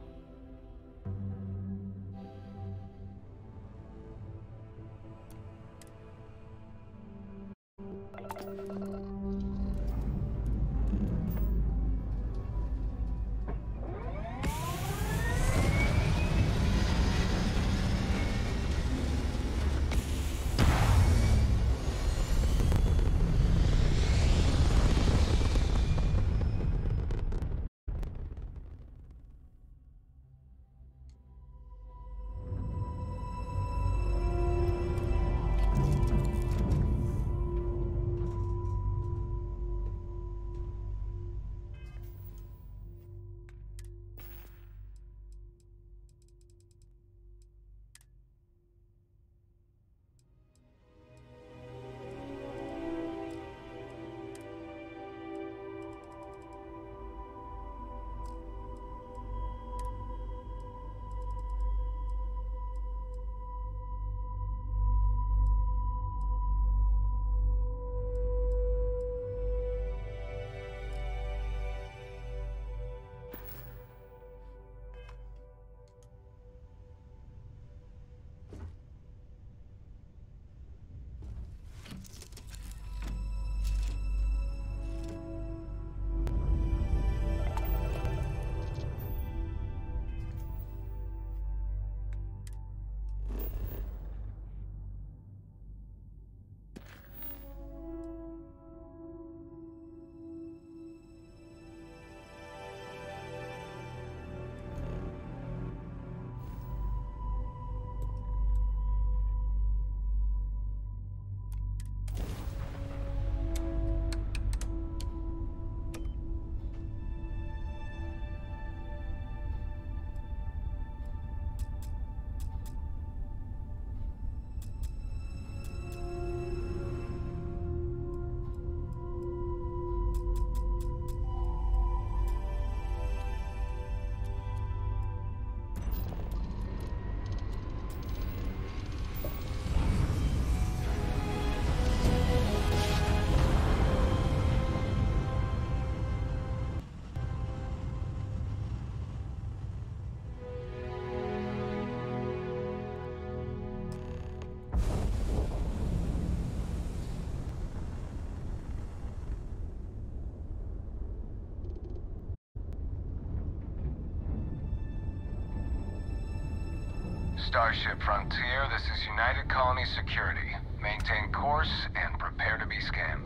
Starship Frontier, this is United Colony Security. Maintain course and prepare to be scanned.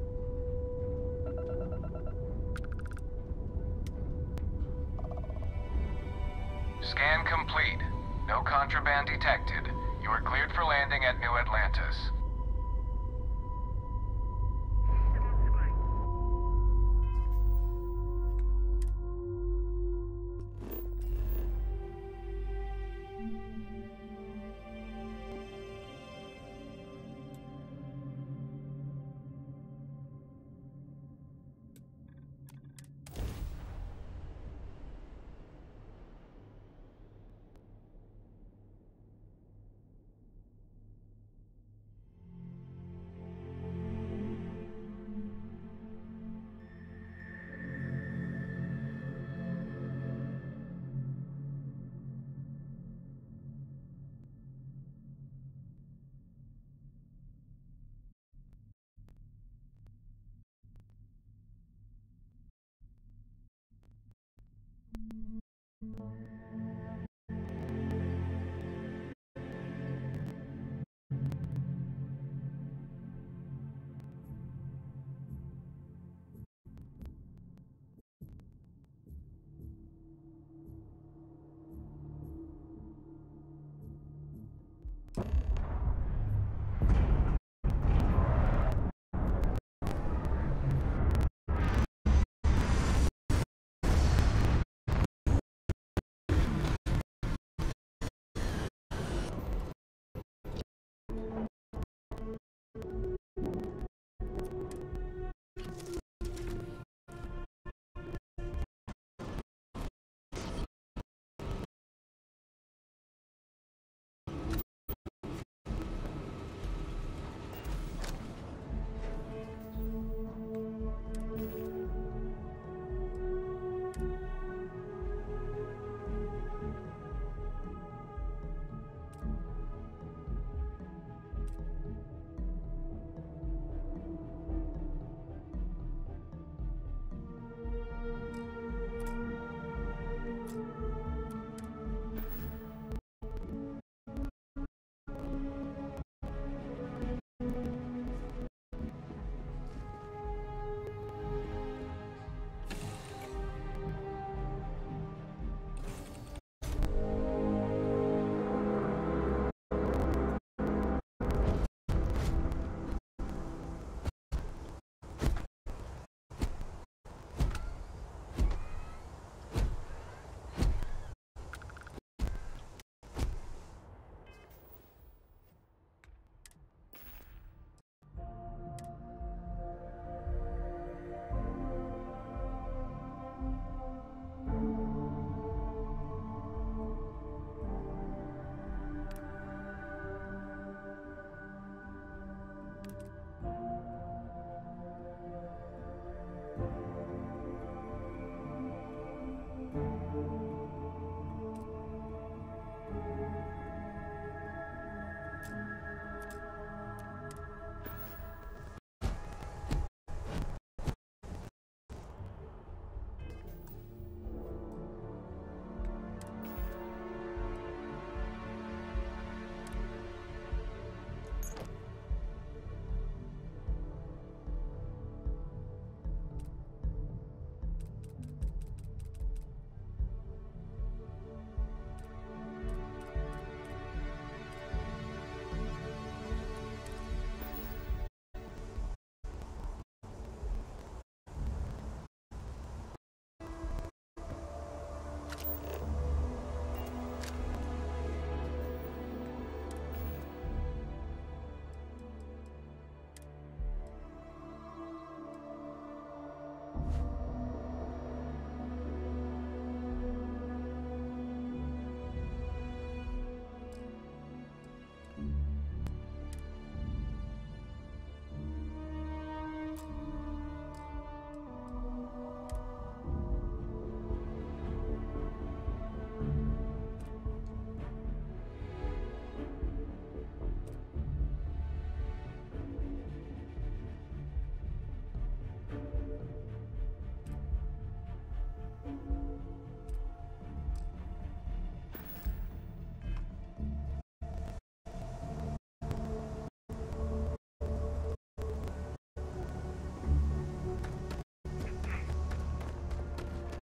Scan complete. No contraband detected. You are cleared for landing at New Atlantis.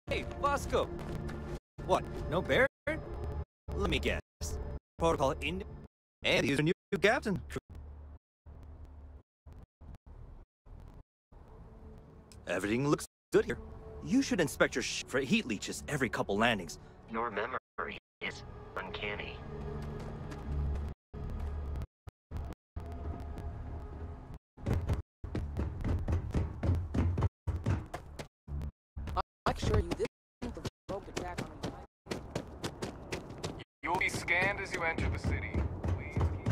Hey, Vasco! What, no Barrett? Let me guess. Protocol in... And he's a new captain. Everything looks good here. You should inspect your ship for heat leeches every couple landings. Your memory is uncanny. I assure you, this isn't the rogue attack on a... You'll be scanned as you enter the city. Please keep...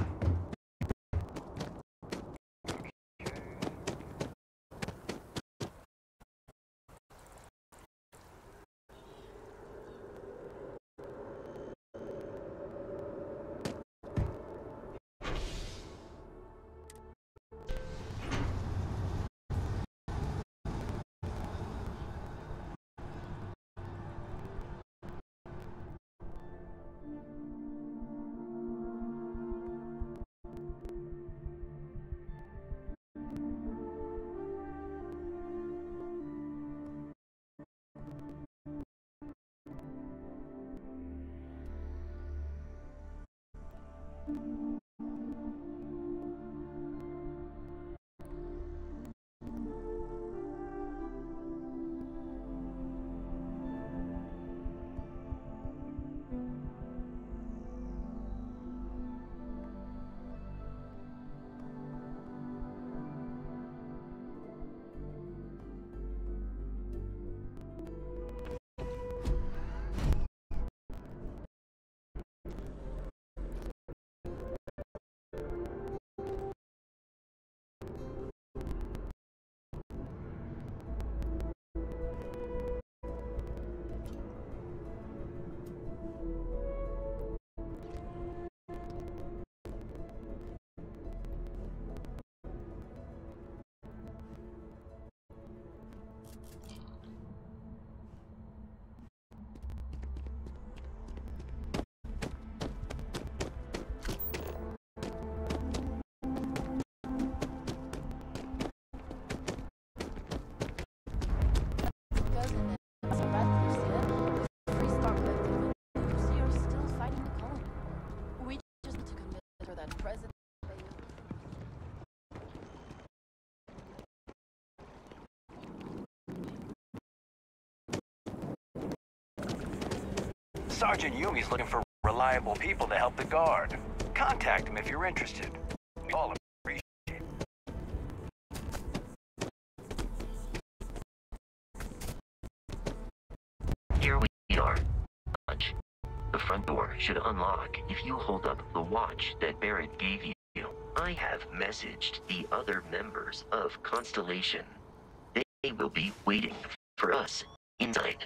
Sergeant Yumi's looking for reliable people to help the guard. Contact him if you're interested. We all appreciate it. Here we are. The front door should unlock if you hold up the watch that Barrett gave you. I have messaged the other members of Constellation. They will be waiting for us inside.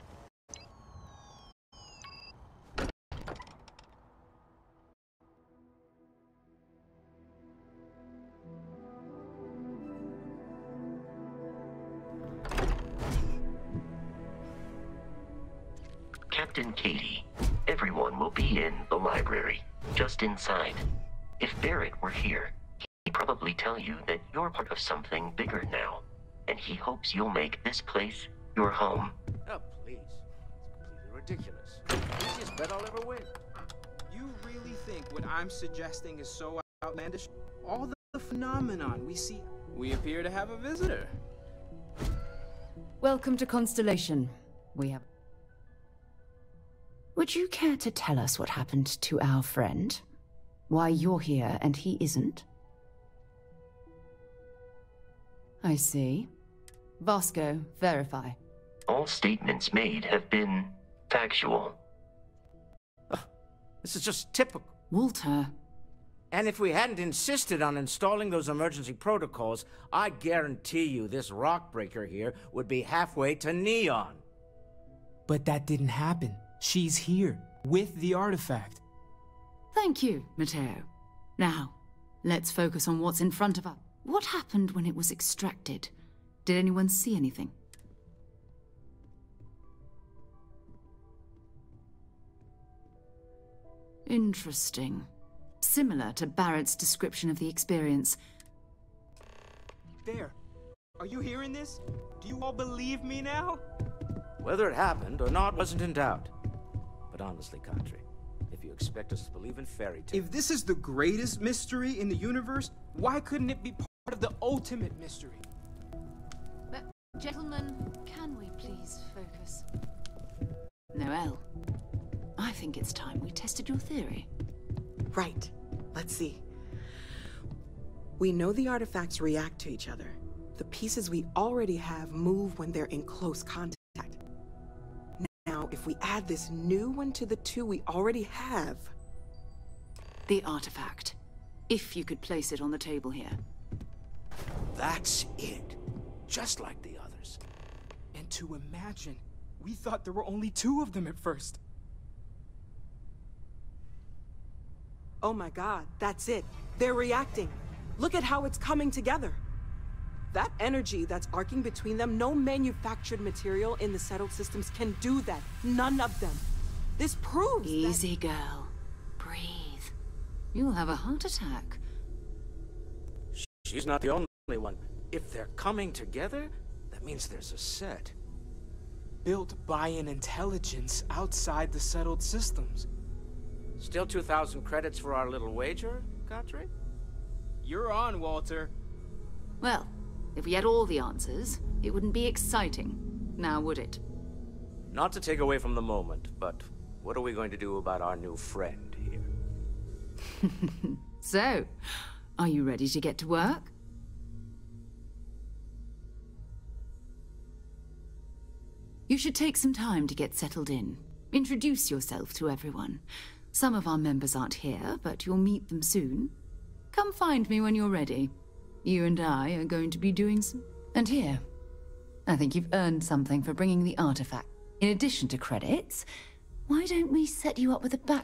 Captain Katie, everyone will be in the library, just inside. If Barrett were here, he'd probably tell you that you're part of something bigger now, and he hopes you'll make this place your home. Oh, please. It's completely ridiculous. Easiest bet I'll ever win. You really think what I'm suggesting is so outlandish? All the phenomenon we see... We appear to have a visitor. Welcome to Constellation. We have... Would you care to tell us what happened to our friend? Why you're here and he isn't? I see. Vasco, verify. All statements made have been factual. Uh, this is just typical. Walter. And if we hadn't insisted on installing those emergency protocols, I guarantee you this rock breaker here would be halfway to Neon. But that didn't happen. She's here, with the artifact. Thank you, Matteo. Now, let's focus on what's in front of us. What happened when it was extracted? Did anyone see anything? Interesting. Similar to Barrett's description of the experience. There. Are you hearing this? Do you all believe me now? Whether it happened or not wasn't in doubt. But honestly, Kadri, if you expect us to believe in fairy tales... If this is the greatest mystery in the universe, why couldn't it be part of the ultimate mystery? But, gentlemen, can we please focus? Noel, I think it's time we tested your theory. Right. Let's see. We know the artifacts react to each other. The pieces we already have move when they're in close contact. Now, if we add this new one to the two we already have... The artifact. If you could place it on the table here. That's it. Just like the others. And to imagine, we thought there were only two of them at first. Oh my god, that's it. They're reacting. Look at how it's coming together. That energy that's arcing between them, no manufactured material in the settled systems can do that. None of them. This proves Easy, that... girl. Breathe. You'll have a heart attack. She's not the only one. If they're coming together, that means there's a set. Built by an intelligence outside the settled systems. Still two thousand credits for our little wager, Kadri? You're on, Walter. Well, if we had all the answers, it wouldn't be exciting, now would it? Not to take away from the moment, but what are we going to do about our new friend here? So, are you ready to get to work? You should take some time to get settled in. Introduce yourself to everyone. Some of our members aren't here, but you'll meet them soon. Come find me when you're ready. You and I are going to be doing some... And here, I think you've earned something for bringing the artifact. In addition to credits, why don't we set you up with a back...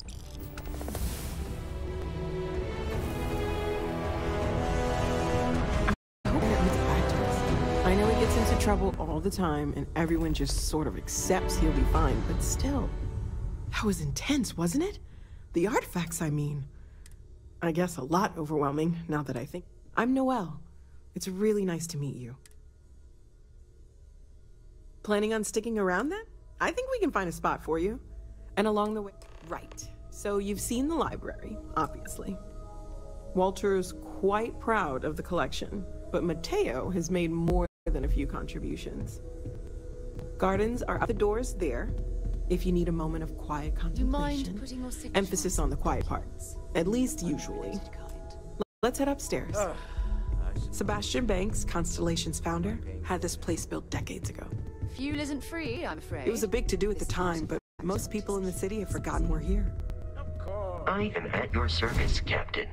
I know he gets into trouble all the time, and everyone just sort of accepts he'll be fine, but still. That was intense, wasn't it? The artifacts, I mean. I guess a lot overwhelming, now that I think. I'm Noel. It's really nice to meet you. Planning on sticking around then? I think we can find a spot for you. And along the way... Right. So you've seen the library, obviously. Walter's quite proud of the collection, but Mateo has made more than a few contributions. Gardens are out the doors there, if you need a moment of quiet contemplation. Do you mind putting your signature Emphasis on the quiet parts, at least usually. Let's head upstairs. Uh, Sebastian Banks, Constellation's founder, had this place built decades ago. Fuel isn't free, I'm afraid. It was a big to-do at the time, but most people in the city have forgotten we're here. I am at your service, Captain.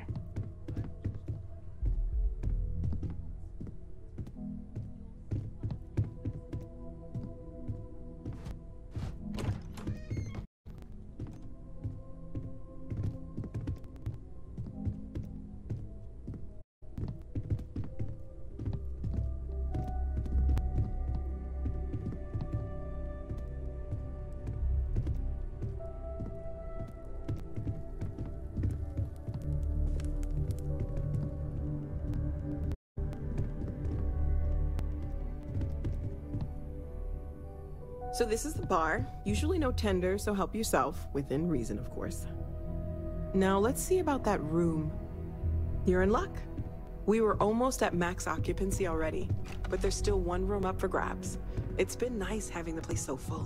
So this is the bar. Usually no tender, so help yourself, within reason, of course. Now let's see about that room. You're in luck. We were almost at max occupancy already, but there's still one room up for grabs. It's been nice having the place so full.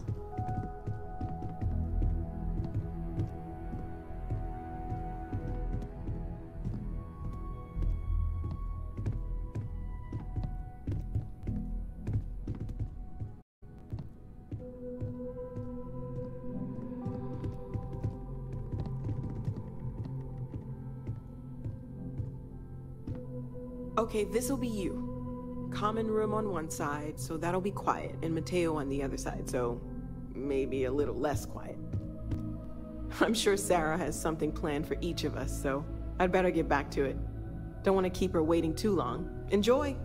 Okay, this'll be you. Common room on one side, so that'll be quiet, and Mateo on the other side, so maybe a little less quiet. I'm sure Sarah has something planned for each of us, so I'd better get back to it. Don't want to keep her waiting too long. Enjoy!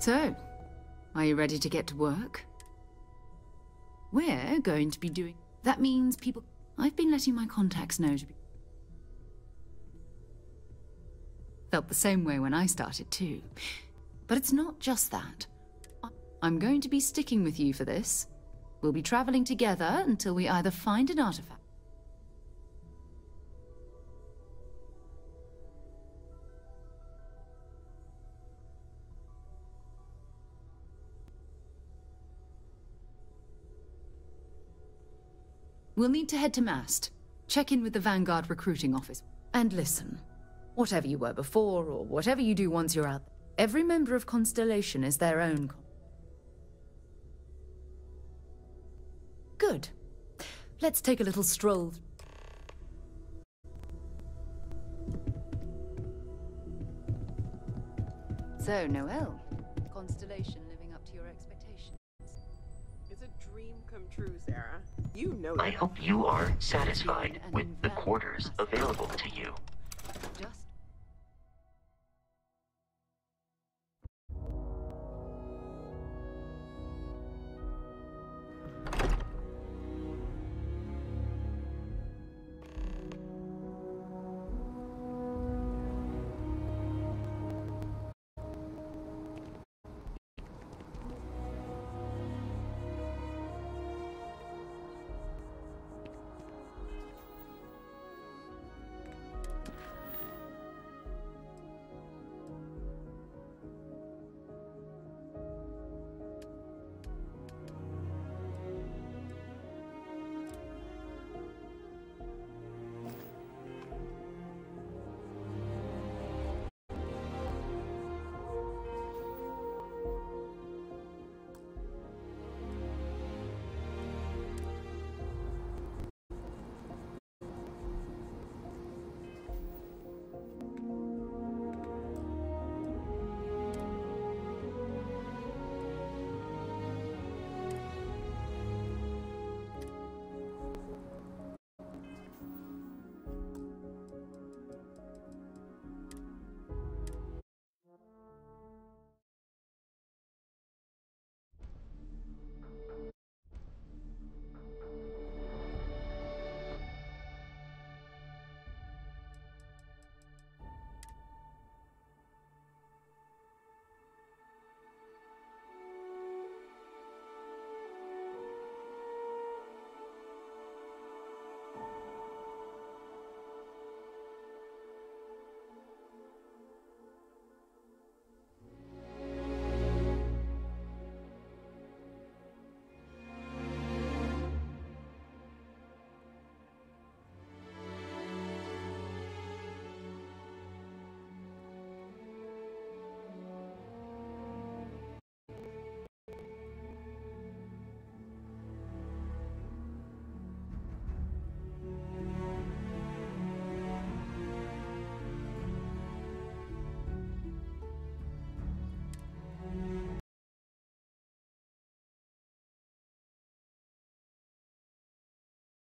So, are you ready to get to work? We're going to be doing... That means people... I've been letting my contacts know to be... Felt the same way when I started too. But it's not just that. I'm going to be sticking with you for this. We'll be traveling together until we either find an artifact. We'll need to head to Mast, check in with the Vanguard recruiting office. And listen, whatever you were before, or whatever you do once you're out, every member of Constellation is their own. Good. Let's take a little stroll. So, Noelle, Constellation living up to your expectations? It's a dream come true, Sarah. You know that. I hope you are satisfied with the quarters available to you.